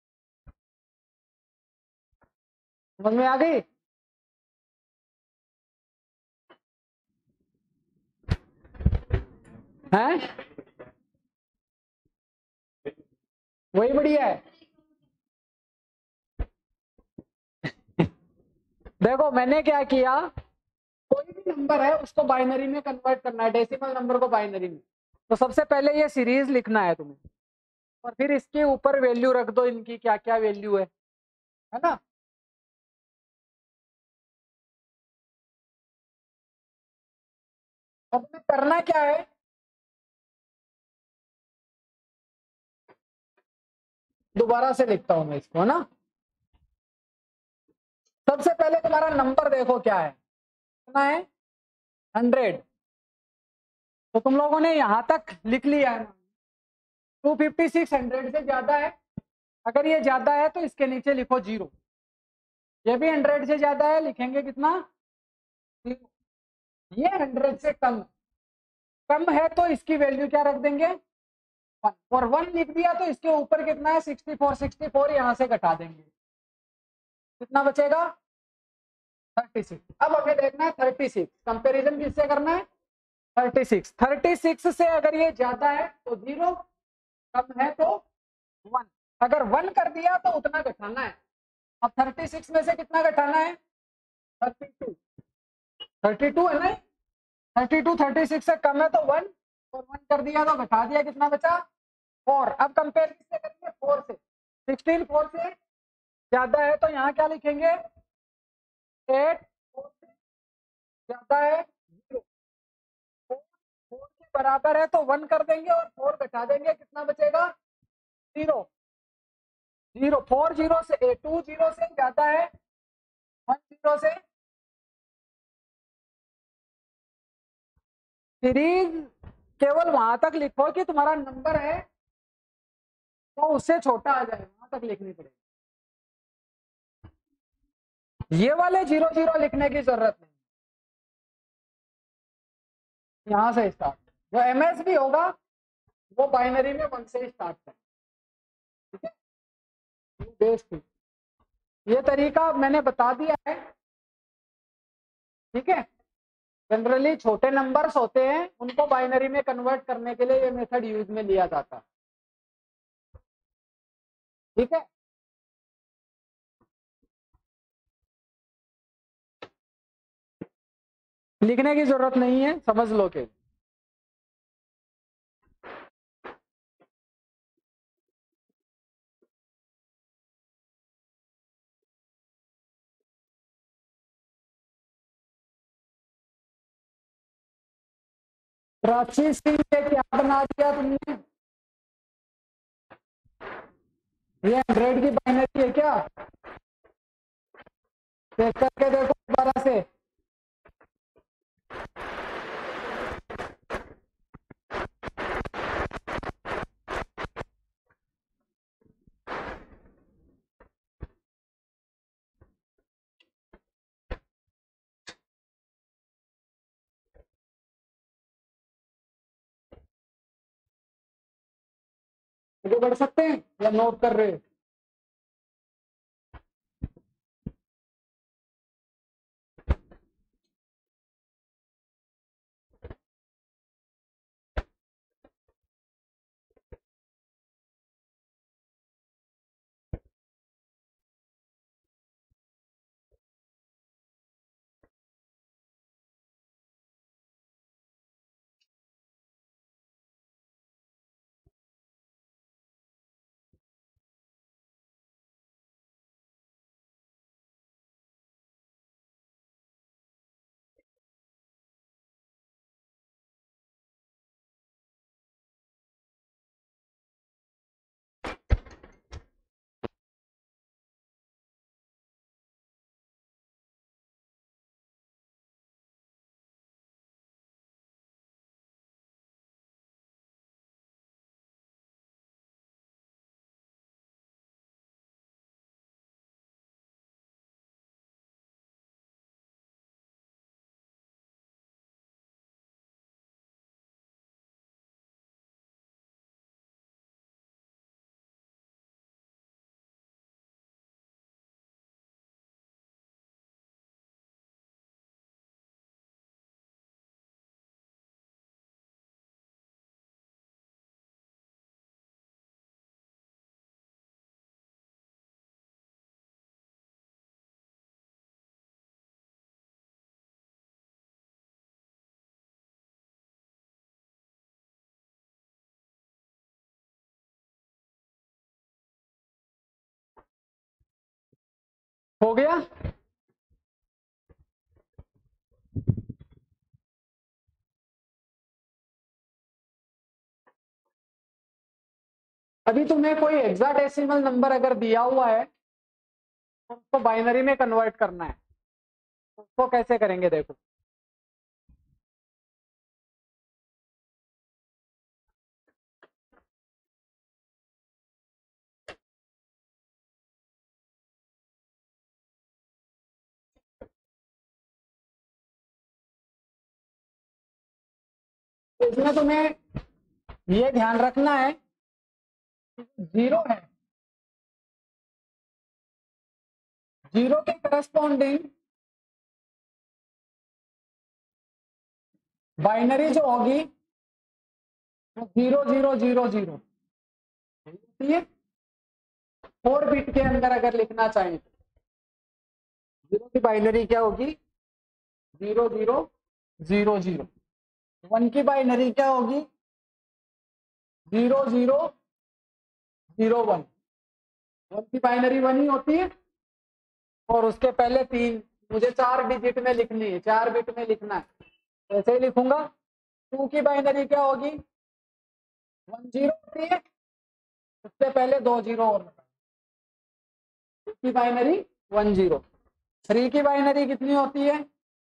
समझ में आ गई? हैं? वही बढ़िया है। देखो मैंने क्या किया, कोई भी नंबर है उसको बाइनरी में कन्वर्ट करना है, डेसिमल नंबर को बाइनरी में। तो सबसे पहले ये सीरीज लिखना है तुम्हें, और फिर इसके ऊपर वैल्यू रख दो, इनकी क्या क्या वैल्यू है ना। अब तुम्हें करना क्या है, दोबारा से लिखता हूं मैं इसको, है ना। सबसे पहले तुम्हारा नंबर देखो क्या है, कितना है 100। तो तुम लोगों ने यहां तक लिख लिया है। 256 100 से ज्यादा है, अगर ये ज्यादा है तो इसके नीचे लिखो 0। ये भी 100 से ज्यादा है, लिखेंगे कितना 0। ये 100 से कम है तो इसकी वैल्यू क्या रख देंगे 1, और 1 लिख दिया तो इसके ऊपर कितना है 64, 64 यहां से घटा देंगे, कितना बचेगा 36। अब हमें देखना है 36, कंपैरिजन किससे करना है 36। 36 से अगर ये ज्यादा है तो 0, कम है तो 1। अगर 1 कर दिया तो उतना घटाना है। अब 36 में से कितना घटाना है 32, 32 है ना। 32 36 से कम है तो 1, और 1 कर दिया तो घटा दिया, कितना बचा 4। अब कंपेयर किससे करेंगे 4 से। 16 4 से ज्यादा है तो यहाँ क्या लिखेंगे 8 4 से ज्यादा है 0, 4 4 के बराबर है तो 1 कर देंगे और 4 घटा देंगे, कितना बचेगा 0। 0 4 0 से 2 0 से ज्यादा है 1 0 से। सीरीज केवल वहां तक लिखो कि तुम्हारा नंबर है तो उससे छोटा आ जाए, वहां तक लिखनी पड़ेगी। ये वाले 0 0 लिखने की जरूरत नहीं, यहां से स्टार्ट। जो एमएस भी होगा वो बाइनरी में 1 से स्टार्ट करें, ठीक है। ये बेस्ट, ये तरीका मैंने बता दिया है, ठीक है। जनरली छोटे नंबर्स होते हैं उनको बाइनरी में कन्वर्ट करने के लिए ये मेथड यूज में लिया जाता है, ठीक है। लिखने की जरूरत नहीं है, समझ लो के। प्राची सिंह ये क्या बना दिया तुमने, ये 100 की बाइनरी है क्या, चेक करके देखो दोबारा से। आगे बढ़ सकते हैं या नोट कर रहे हैं। हो गया। अभी तुम्हें कोई हेक्साडेसिमल नंबर अगर दिया हुआ है तो उसको बाइनरी में कन्वर्ट करना है, तो उसको कैसे करेंगे देखो। इसमें तुम्हें ये ध्यान रखना है, जीरो है, जीरो के करस्पॉन्डिंग बाइनरी जो होगी वो 0000 होती है। 4 बिट के अंदर अगर लिखना चाहें तो जीरो की बाइनरी क्या होगी, 0000। 1 की बाइनरी क्या होगी, 0001। 1 की बाइनरी 1 ही होती है, और उसके पहले 3, मुझे 4 डिजिट में लिखनी है, 4 बिट में लिखना है, ऐसे ही लिखूंगा। 2 की बाइनरी क्या होगी, 10 होती है, उससे पहले 2 जीरो और। 2 की बाइनरी 10। 3 की बाइनरी कितनी होती है,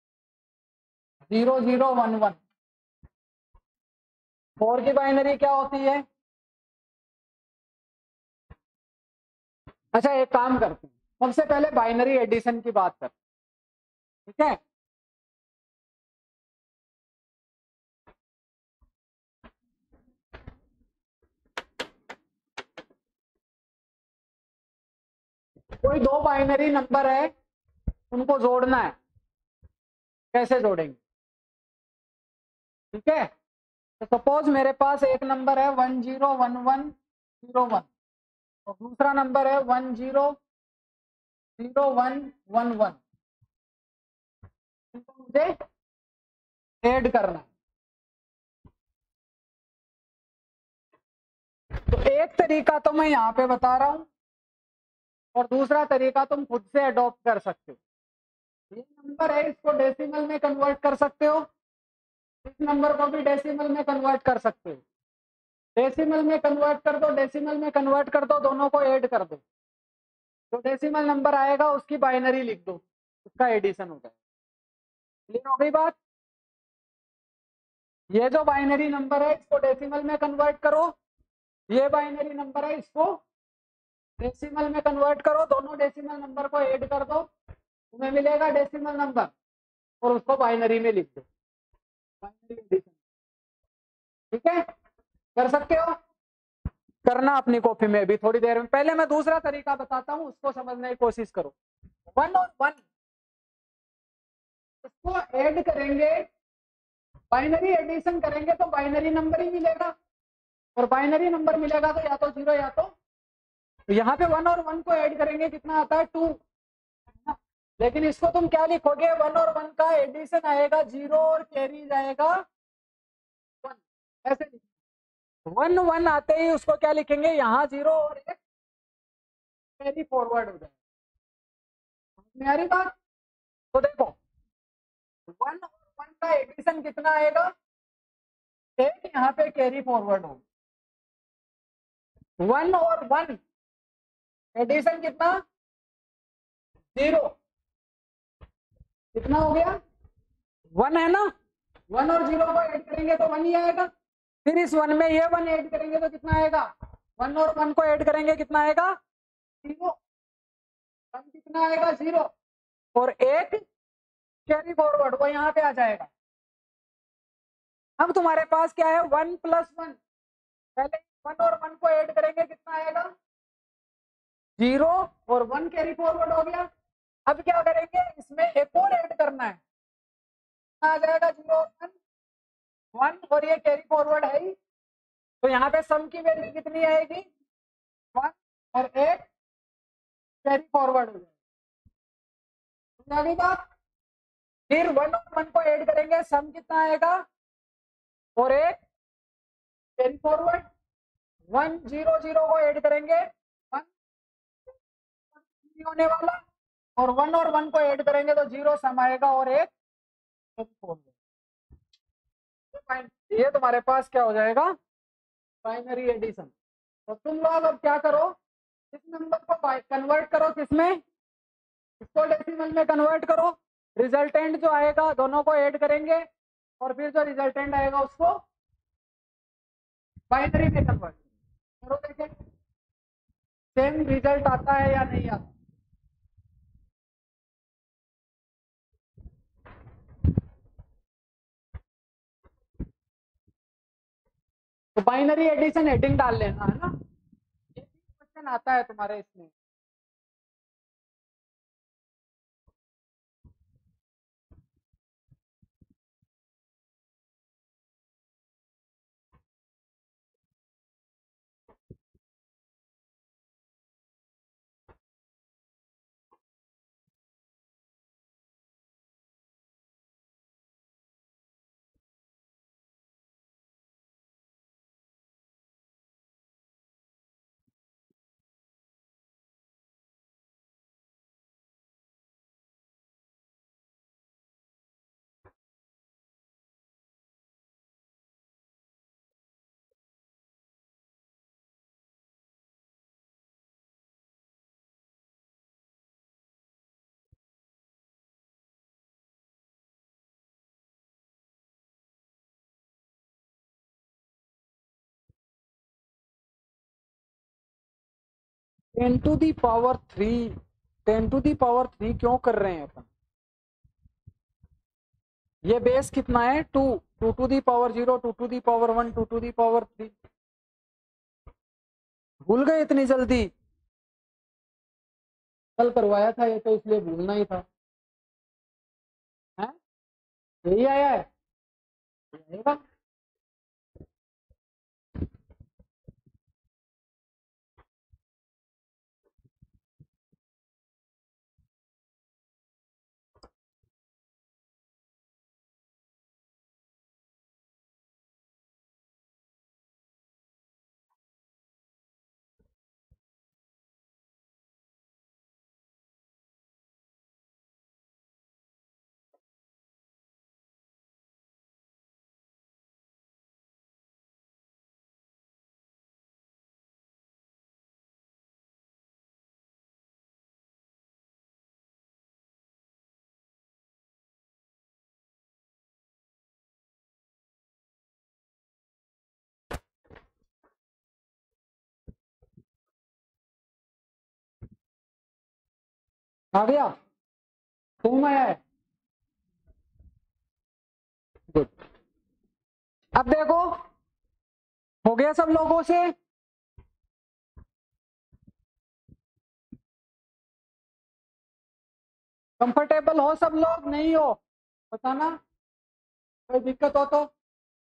0011। 4 की बाइनरी क्या होती है, अच्छा एक काम करते हैं, सबसे पहले बाइनरी एडिशन की बात करते हैं, ठीक है। कोई दो बाइनरी नंबर है, उनको जोड़ना है, कैसे जोड़ेंगे, ठीक है। तो सपोज मेरे पास एक नंबर है 101101 और दूसरा नंबर है 100111। इनको मुझे ऐड करना है। तो एक तरीका तो मैं यहाँ पे बता रहा हूँ, और दूसरा तरीका तुम खुद से अडॉप्ट कर सकते हो। ये नंबर है, इसको डेसिमल में कन्वर्ट कर सकते हो, इस नंबर को भी डेसिमल में कन्वर्ट कर सकते हो। डेसिमल में कन्वर्ट कर दो, डेसिमल में कन्वर्ट कर दो, दोनों को ऐड कर दो, तो डेसिमल नंबर आएगा उसकी बाइनरी लिख दो, उसका एडिशन हो जाएगा। क्लियर हो गई बात। ये जो बाइनरी नंबर है इसको डेसिमल में कन्वर्ट करो, ये बाइनरी नंबर है इसको डेसिमल में कन्वर्ट करो, दोनों डेसिमल नंबर को ऐड कर दो, तुम्हें मिलेगा डेसिमल नंबर, और उसको बाइनरी में लिख दो, बाइनरी एडिशन। ठीक है, कर सकते हो, करना अपनी कॉपी में भी थोड़ी देर में। पहले मैं दूसरा तरीका बताता हूँ, उसको समझने की कोशिश करो। 1 और 1 इसको ऐड करेंगे, बाइनरी एडिशन करेंगे तो बाइनरी नंबर ही मिलेगा, और बाइनरी नंबर मिलेगा तो या तो 0 या तो यहाँ पे 1 और 1 को ऐड करेंगे कितना आता है 2। लेकिन इसको तुम क्या लिखोगे, 1 और 1 का एडिशन आएगा 0 और कैरी जाएगा 1, ऐसे 1 1 आते ही उसको क्या लिखेंगे, यहाँ 0 और 1 कैरी फॉरवर्ड हो जाएगा। समझ में आ रही बात। तो देखो 1 और 1 का एडिशन कितना आएगा, 1 यहाँ पे कैरी फॉरवर्ड हो। 1 और 1 एडिशन कितना, 0, कितना हो गया 1 है ना। 1 और 0 को ऐड करेंगे तो 1 ही आएगा, फिर इस 1 में ये 1 ऐड करेंगे तो कितना आएगा, 1 और 1 को ऐड करेंगे कितना आएगा 0, 1 कितना आएगा 0, और 1 कैरी फॉरवर्ड वो यहाँ पे आ जाएगा। अब तुम्हारे पास क्या है 1 प्लस 1, पहले 1 और 1 को ऐड करेंगे कितना आएगा 0, और 1 कैरी फॉरवर्ड हो गया। अब क्या करेंगे, इसमें एक और ऐड करना है, आ जाएगा 0 1 1, और ये कैरी फॉरवर्ड है ही, तो यहाँ पे सम की वैल्यू कितनी आएगी 1 और 1 कैरी फॉरवर्ड हो जाएगा। फिर 1 और 1 को ऐड करेंगे, सम कितना आएगा, और 1 कैरी फॉरवर्ड, 1 0 0 को ऐड करेंगे 1 होने वाला, और 1 को ऐड करेंगे तो 0 सम आएगा और एक छोड़ देंगे। ये तुम्हारे पास क्या हो जाएगा, बाइनरी एडिशन। तो तुम लोग अब क्या करो, इस नंबर को कन्वर्ट करो किसमें, इसको डेसिमल में कन्वर्ट करो। रिजल्टेंट जो आएगा दोनों को ऐड करेंगे और फिर जो रिजल्टेंट आएगा उसको बाइनरी में कन्वर्ट करो, देखें सेम रिजल्ट आता है या नहीं आता। तो बाइनरी एडिशन हेडिंग डाल लेना है ना, ये क्वेश्चन आता है तुम्हारे इसमें। Ten to the power three, 10⁻³ क्यों कर रहे हैं अपन, ये बेस कितना है 2, 2⁻0, 2⁻1, 2⁻3। भूल गए इतनी जल्दी, कल करवाया था ये तो इसलिए भूलना ही था, है यही आया है, आएगा। आ गया, तुम आया है, गुड। अब देखो हो गया सब लोगों से, कंफर्टेबल हो सब लोग, नहीं हो बताना, कोई दिक्कत हो तो।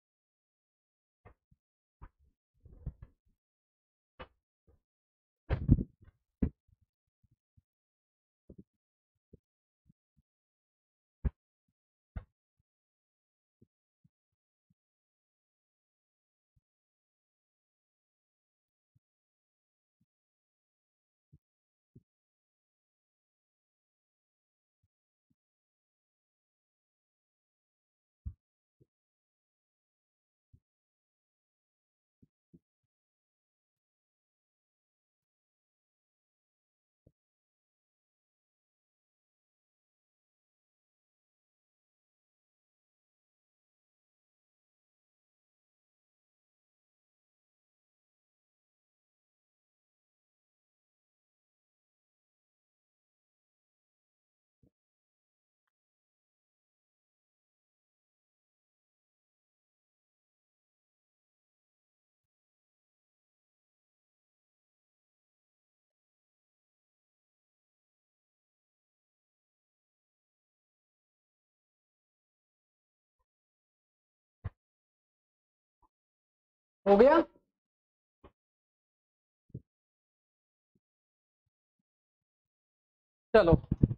हो गया, चलो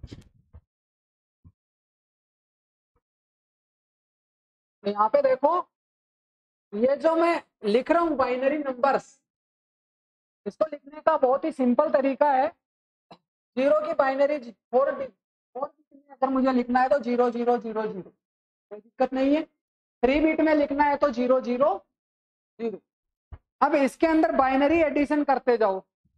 यहाँ पे देखो, ये जो मैं लिख रहा हूँ बाइनरी नंबर्स, इसको लिखने का बहुत ही सिंपल तरीका है। जीरो की बाइनरी 4 बिट अगर मुझे लिखना है तो 0000, कोई दिक्कत नहीं है। 3 बिट में लिखना है तो 000। अब इसके अंदर बाइनरी एडिशन करते जाओ।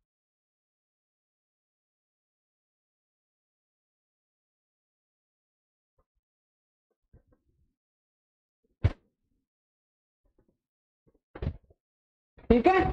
ठीक है,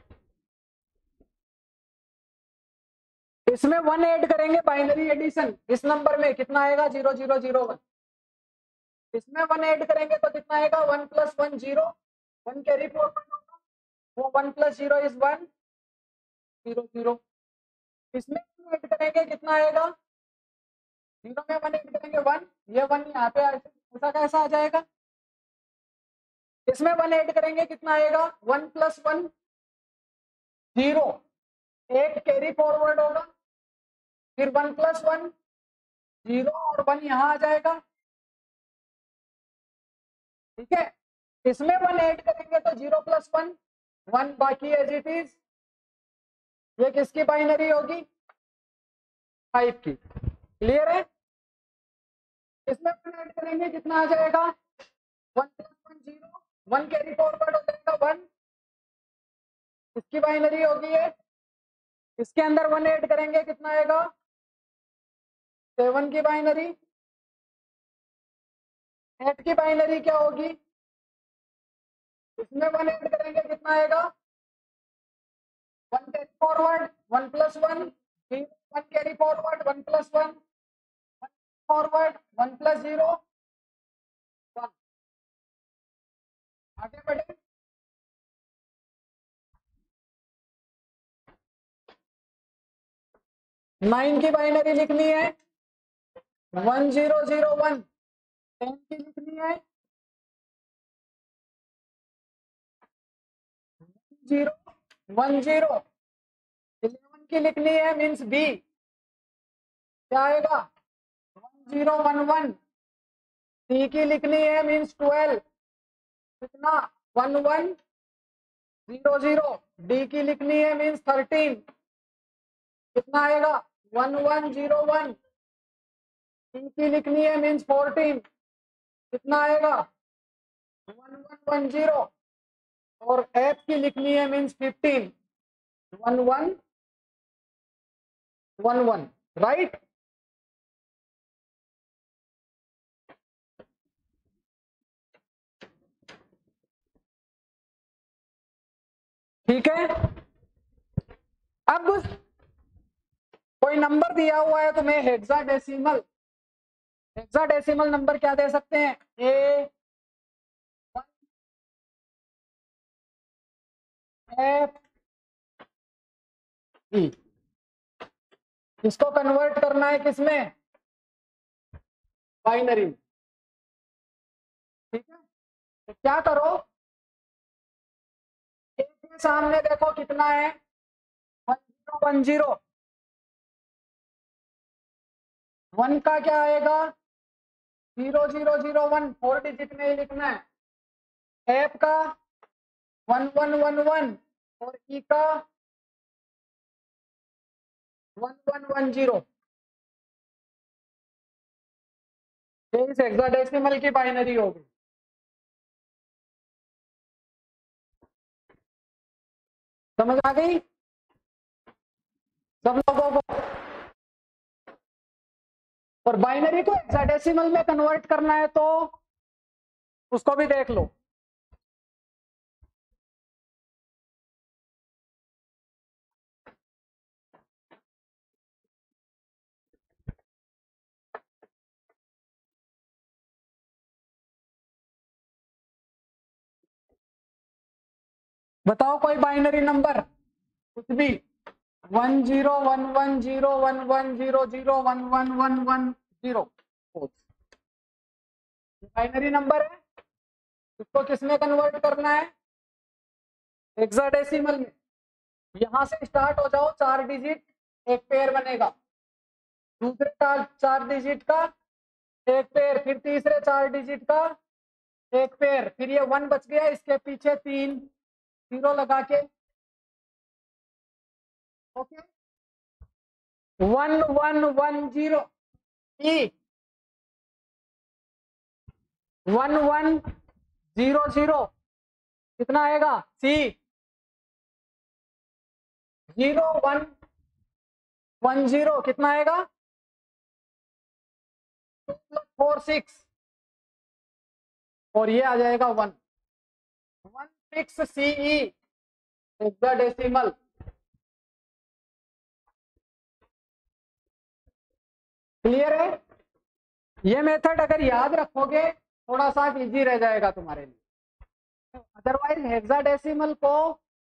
इसमें 1 ऐड करेंगे बाइनरी एडिशन। इस नंबर में कितना आएगा 0001। इसमें 1 ऐड करेंगे तो कितना आएगा 1 + 1 0। 1 कैरी फॉरवर्ड होगा, वो 1 + 0 इज 1 0 0। इसमें 1 ऐड करेंगे कितना आएगा, 0 में 1 ऐड करेंगे 1, ये 1 यहाँ पे ऐसा कैसा आ जाएगा। इसमें 1 ऐड करेंगे कितना आएगा 1 + 1 0। 8 कैरी फॉरवर्ड होगा, फिर 1 + 1 0 और 1 यहाँ आ जाएगा। ठीक है, इसमें 1 ऐड करेंगे तो 0 + 1 1 बाकी एज इट इज। ये किसकी बाइनरी होगी 5 की। क्लियर है। इसमें 1 ऐड करेंगे कितना आ जाएगा 1 + 1 0, 1 कैरी फॉरवर्ड हो जाएगा 1, इसकी बाइनरी होगी ये। इसके अंदर 1 ऐड करेंगे कितना आएगा 7 की बाइनरी। 8 की बाइनरी क्या होगी, इसमें 1 ऐड करेंगे कितना आएगा 1 carry forward 1 + 1 1 carry forward 1 + 1 forward 1 + 0 1। आगे बढ़े। 9 की बाइनरी लिखनी है 1001। 10 की लिखनी है 010। 11 की लिखनी है मीन्स बी, क्या आएगा 1011। सी की लिखनी है मीन्स 12, कितना 1100। डी की लिखनी है मीन्स 13, कितना आएगा 1101। सी की लिखनी है मीन्स 14, कितना आएगा 1110। और एफ की लिखनी है मीन्स 15, 1111। राइट। ठीक है, अब कोई नंबर दिया हुआ है तुम्हें हेक्साडेसिमल। हेक्साडेसिमल नंबर क्या दे सकते हैं ए एफ ई। इसको कन्वर्ट करना है किसमें बाइनरी। ठीक है, तो क्या करो ए के सामने देखो कितना है 1010। 1 का क्या आएगा 0001, 4 डिजिट में ही लिखना है। एफ का 1111 और ई का 1110। ये इस हेक्साडेसिमल की बाइनरी होगी। समझ आ गई सब लोगों को। और बाइनरी को हेक्साडेसिमल में कन्वर्ट करना है तो उसको भी देख लो। बताओ कोई बाइनरी नंबर कुछ भी 1011011000111110। बाइनरी नंबर है, इसको किसमें कन्वर्ट करना है हेक्साडेसिमल में। यहां से स्टार्ट हो जाओ 4 डिजिट एक पेयर बनेगा, दूसरे 4 डिजिट का एक पेयर, फिर तीसरे 4 डिजिट का एक पेयर, फिर ये 1 बच गया, इसके पीछे 3 0 लगा के। ओके, 1110 ई 1100 कितना आएगा सी 0110 कितना आएगा 46 और ये आ जाएगा 16 सीई हेक्साडेसिमल। क्लियर है? ये मेथड अगर याद रखोगे थोड़ा सा इजी रह जाएगा तुम्हारे लिए। अदरवाइज हेक्साडेसिमल को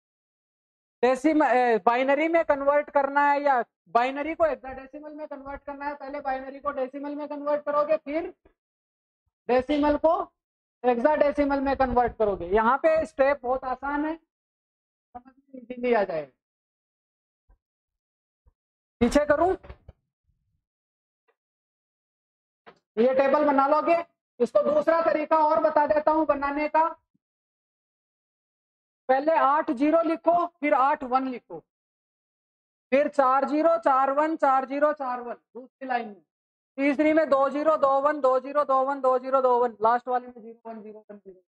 बाइनरी में कन्वर्ट करना है या बाइनरी को हेक्साडेसिमल में कन्वर्ट करना है, पहले बाइनरी को डेसिमल में कन्वर्ट करोगे, फिर डेसिमल को हेक्साडेसिमल में कन्वर्ट करोगे। यहाँ पे स्टेप बहुत आसान है, समझ में इजीली आ जाएगा। पीछे करूं, ये टेबल बना लोगे। इसको दूसरा तरीका और बता देता हूं बनाने का। पहले 8 जीरो लिखो, फिर 8 1 लिखो, फिर 4 जीरो 4 1 4 जीरो 4 1 दूसरी लाइन में, तीसरी में 2 जीरो 2 1 2 जीरो 2 1 2 जीरो 2 1, लास्ट वाली में 0 1 0 1 0।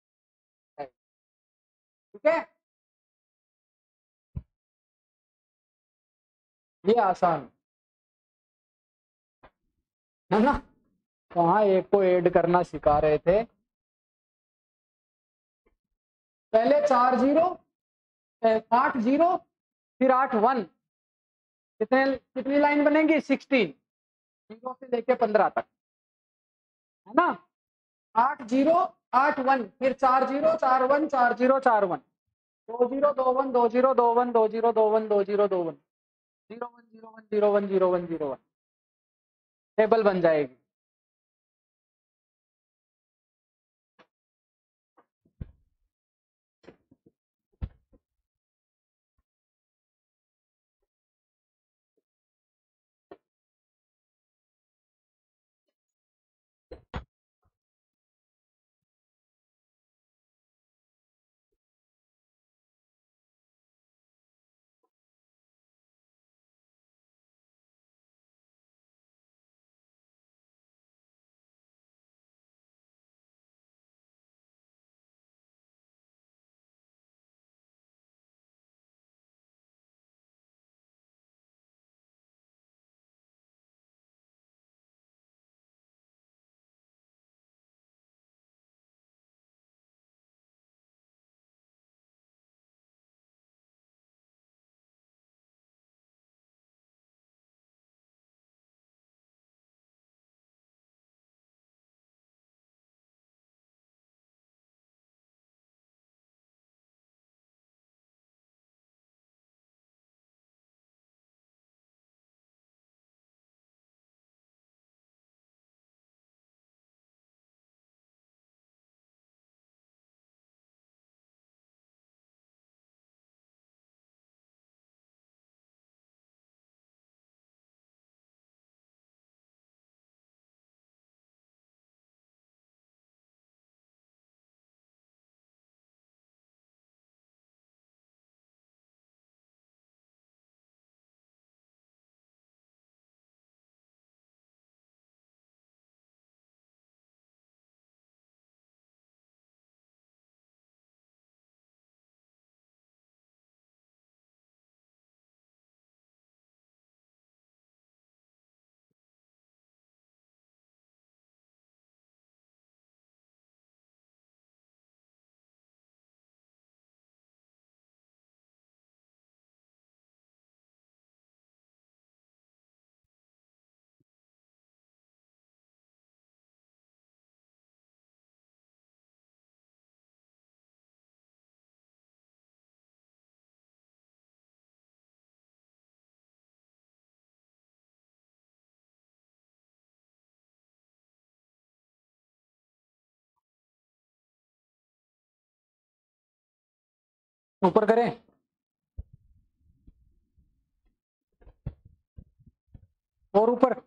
ठीक है, ये आसान है ना। वहां एक को ऐड करना सिखा रहे थे। पहले 4 जीरो 8 जीरो फिर 8 1, कितनी लाइन बनेगी 16, 0 से लेके 15 तक, है ना। 8 जीरो 8 1 फिर 4 zero 4 1 4 zero 4 1, 2 zero 2 1 2 zero 2 1 2 zero 2 1 2 zero 2 1 0 1 0 1 0 1 0 1 0 1 table बन जाएगी। ऊपर करें, और ऊपर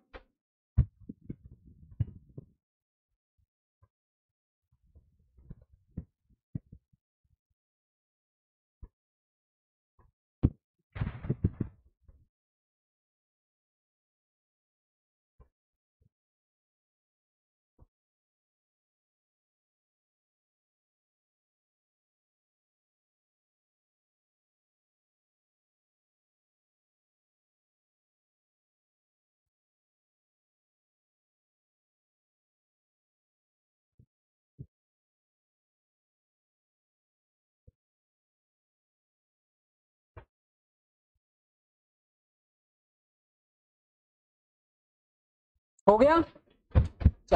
हो गया। चल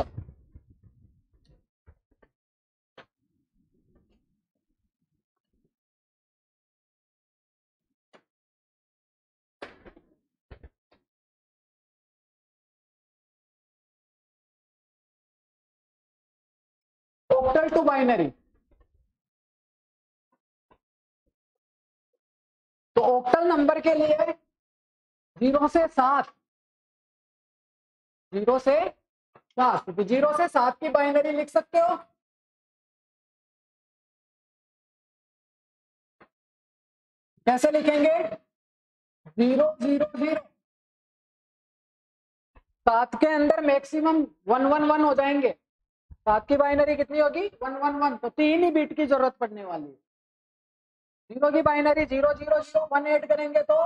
ऑक्टल टू बाइनरी, तो ऑक्टल नंबर के लिए 0 से 7, 0 से 7, तो 0 से 7 की बाइनरी लिख सकते हो। कैसे लिखेंगे? 0 0 0, 7 के अंदर मैक्सिमम 1 1 1 हो जाएंगे। 7 की बाइनरी कितनी होगी? 1 1 1, तो 3 ही बीट की जरूरत पड़ने वाली है। 0 की बाइनरी 0 0 0 1 ऐड करेंगे तो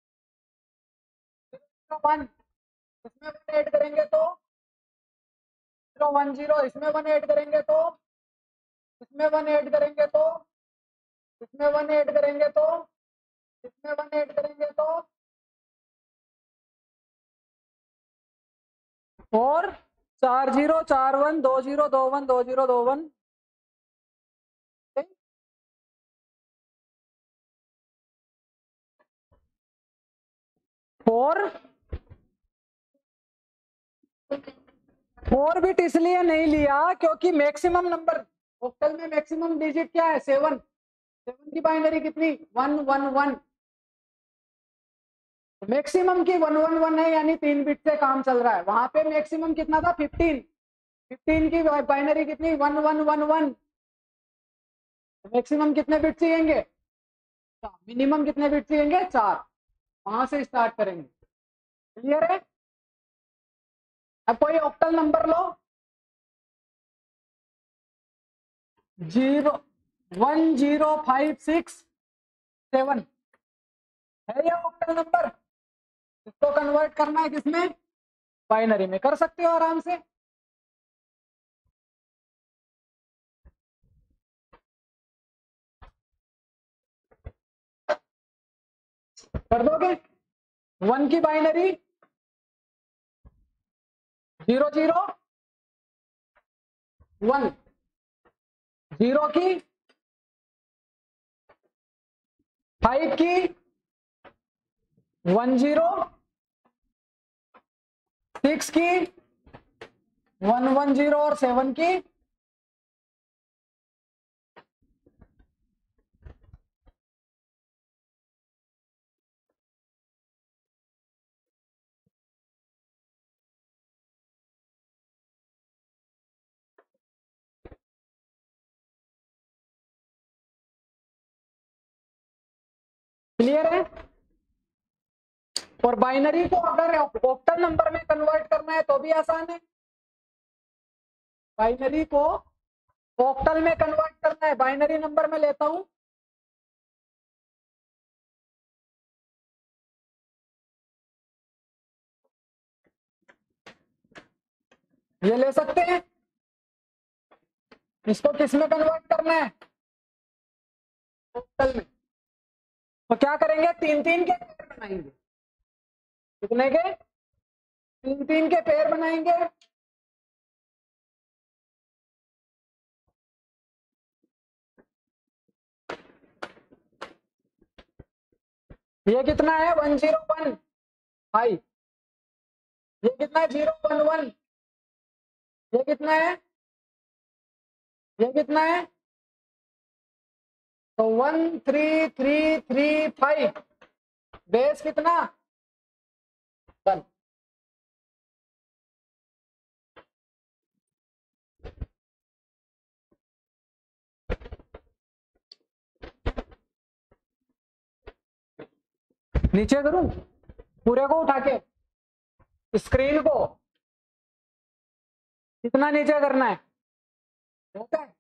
1, इसमें 1 ऐड करेंगे तो 0 1 0, इसमें 1 ऐड करेंगे तो इसमें 1 ऐड करेंगे तो इसमें 1 ऐड करेंगे तो इसमें 1 ऐड करेंगे तो 4 4 0 4 1 2 0 2 1 2 0 2 1। 4 बिट इसलिए नहीं लिया क्योंकि मैक्सिमम नंबर ऑक्टल में मैक्सिमम डिजिट क्या है? 7। 7 की बाइनरी कितनी? 1 1 1। मैक्सिमम की 1 1 1 है, यानी 3 बिट से काम चल रहा है। वहां पे मैक्सिमम कितना था? 15। 15 की बाइनरी कितनी? 1 1 1 1। मैक्सिमम कितने बिट चाहिए? मिनिमम कितने बिट चाहिए? 4। वहां से स्टार्ट करेंगे। क्लियर है? अब कोई ऑक्टल नंबर लो। 0 1 0 5 6 7 है ये ऑक्टल नंबर। इसको कन्वर्ट करना है किसमें? बाइनरी में। कर सकते हो आराम से। कर दोगे? 1 की बाइनरी 0 0 1, 0 की 5 की 1 0, 6 की 1 1 0 और 7 की क्लियर है? और बाइनरी को अगर ऑक्टल नंबर में कन्वर्ट करना है तो भी आसान है। बाइनरी को ऑक्टल में कन्वर्ट करना है, बाइनरी नंबर में लेता हूं। ये ले सकते हैं। इसको किस में कन्वर्ट करना है? ऑक्टल में। तो क्या करेंगे? 3 3 के पेयर बनाएंगे। कितने के? 3 3 के पेयर बनाएंगे। ये कितना है? 1 0 1 5। ये कितना है? 0 1 1। ये कितना है? ये कितना है? तो 1 3 3 3 5। बेस कितना? 1। नीचे करूं पूरे को उठा के? स्क्रीन को कितना नीचे करना है? होता है।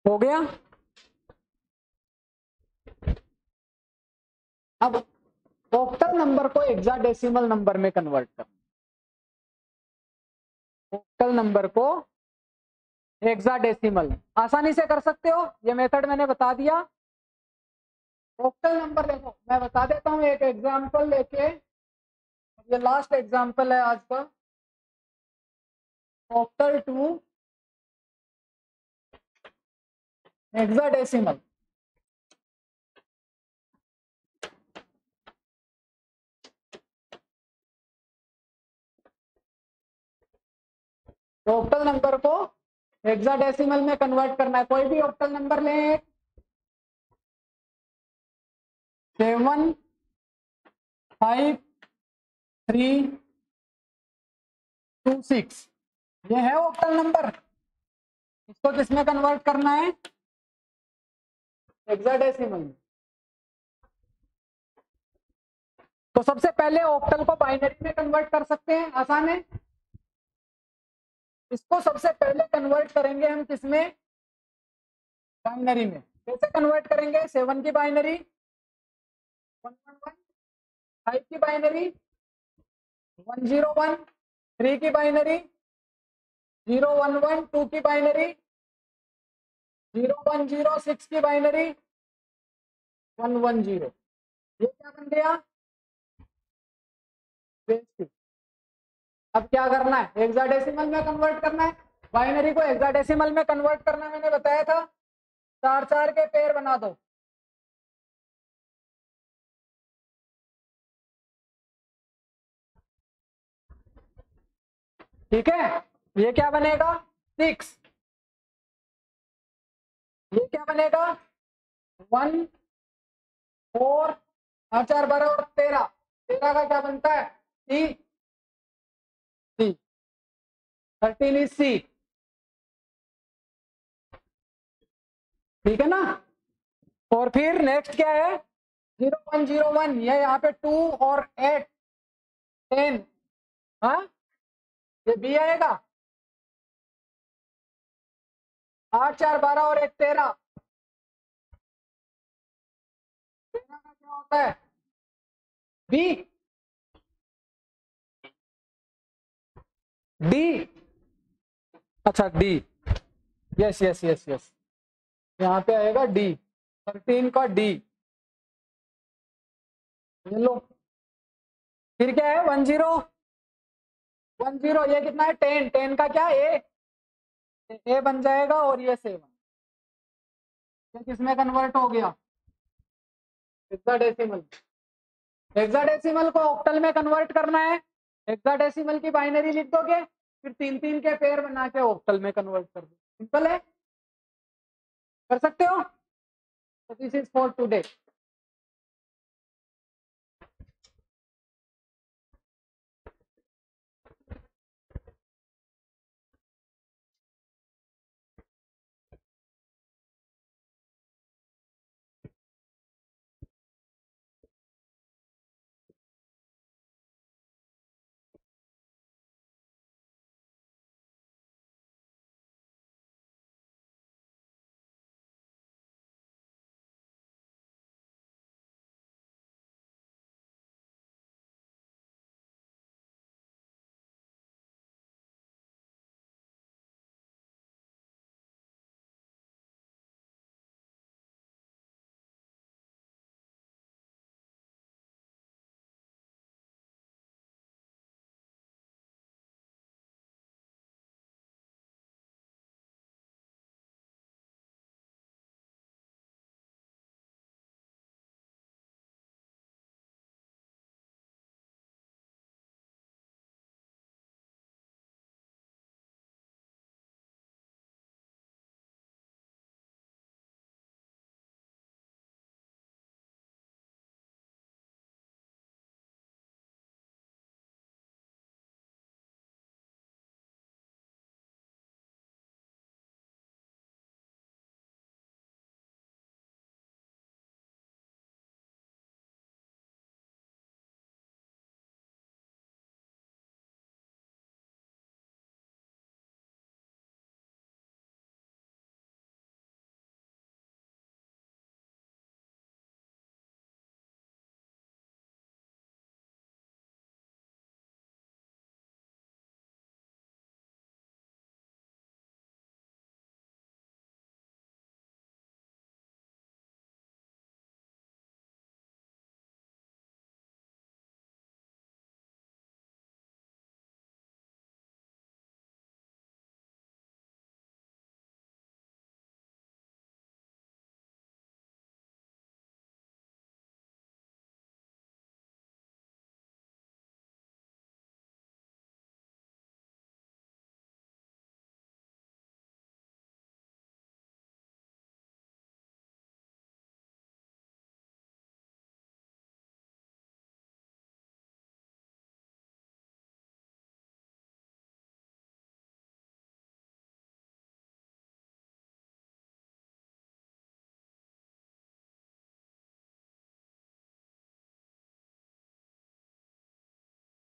हो गया। अब ऑक्टल नंबर को हेक्साडेसिमल नंबर में कन्वर्ट करना। ऑक्टल नंबर को हेक्साडेसिमल आसानी से कर सकते हो, ये मेथड मैंने बता दिया। ऑक्टल नंबर देखो, मैं बता देता हूँ एक एग्जांपल लेके, ये लास्ट एग्जांपल है आज का। Octal to hexadecimal. Octal number को हेक्साडेसिमल में कन्वर्ट करना है। कोई भी ऑक्टल नंबर लें, 7 5 3 2 6, ये है ऑक्टल नंबर। इसको किसमें कन्वर्ट करना है? हेक्साडेसिमल में। तो सबसे पहले ऑक्टल को बाइनरी में कन्वर्ट कर सकते हैं, आसान है। इसको सबसे पहले कन्वर्ट करेंगे हम किसमें? बाइनरी में। कैसे कन्वर्ट करेंगे? 7 की बाइनरी, 111, 5 की बाइनरी, 101, 3 की बाइनरी, 011, 2 की बाइनरी, 010, 6 की बाइनरी, 110। ये क्या बन गया? अब क्या करना है? हेक्साडेसिमल में कन्वर्ट करना है। बाइनरी को हेक्साडेसिमल में कन्वर्ट करना मैंने बताया था, 4-4 के पेयर बना दो। ठीक है, ये क्या बनेगा? 6। ये क्या बनेगा? 1 4 8 4 12 और 13। 13 का क्या बनता है? सी। 13 is C. ठीक है ना? और फिर नेक्स्ट क्या है? 0101, ये यहाँ पे 2 और 8 10। हाँ, ये बी आएगा। 8 4 12 और 1 13। 13 का क्या होता है? बी। डी। अच्छा D, yes yes yes yes, यहाँ पे आएगा डी। 13 का डी। ये लो। फिर क्या है? 10 ये कितना है? 10। 10 का क्या? ए बन जाएगा। और ये 7, ये किसमें कन्वर्ट हो गया? हेक्साडेसिमल। हेक्साडेसिमल को ऑक्टल में कन्वर्ट करना है। हेक्साडेसिमल की बाइनरी लिख दोगे, फिर 3-3 के पेयर बना के ऑक्टल में कन्वर्ट कर दो। सिंपल है, कर सकते हो। तो दिस इज फॉर टुडे।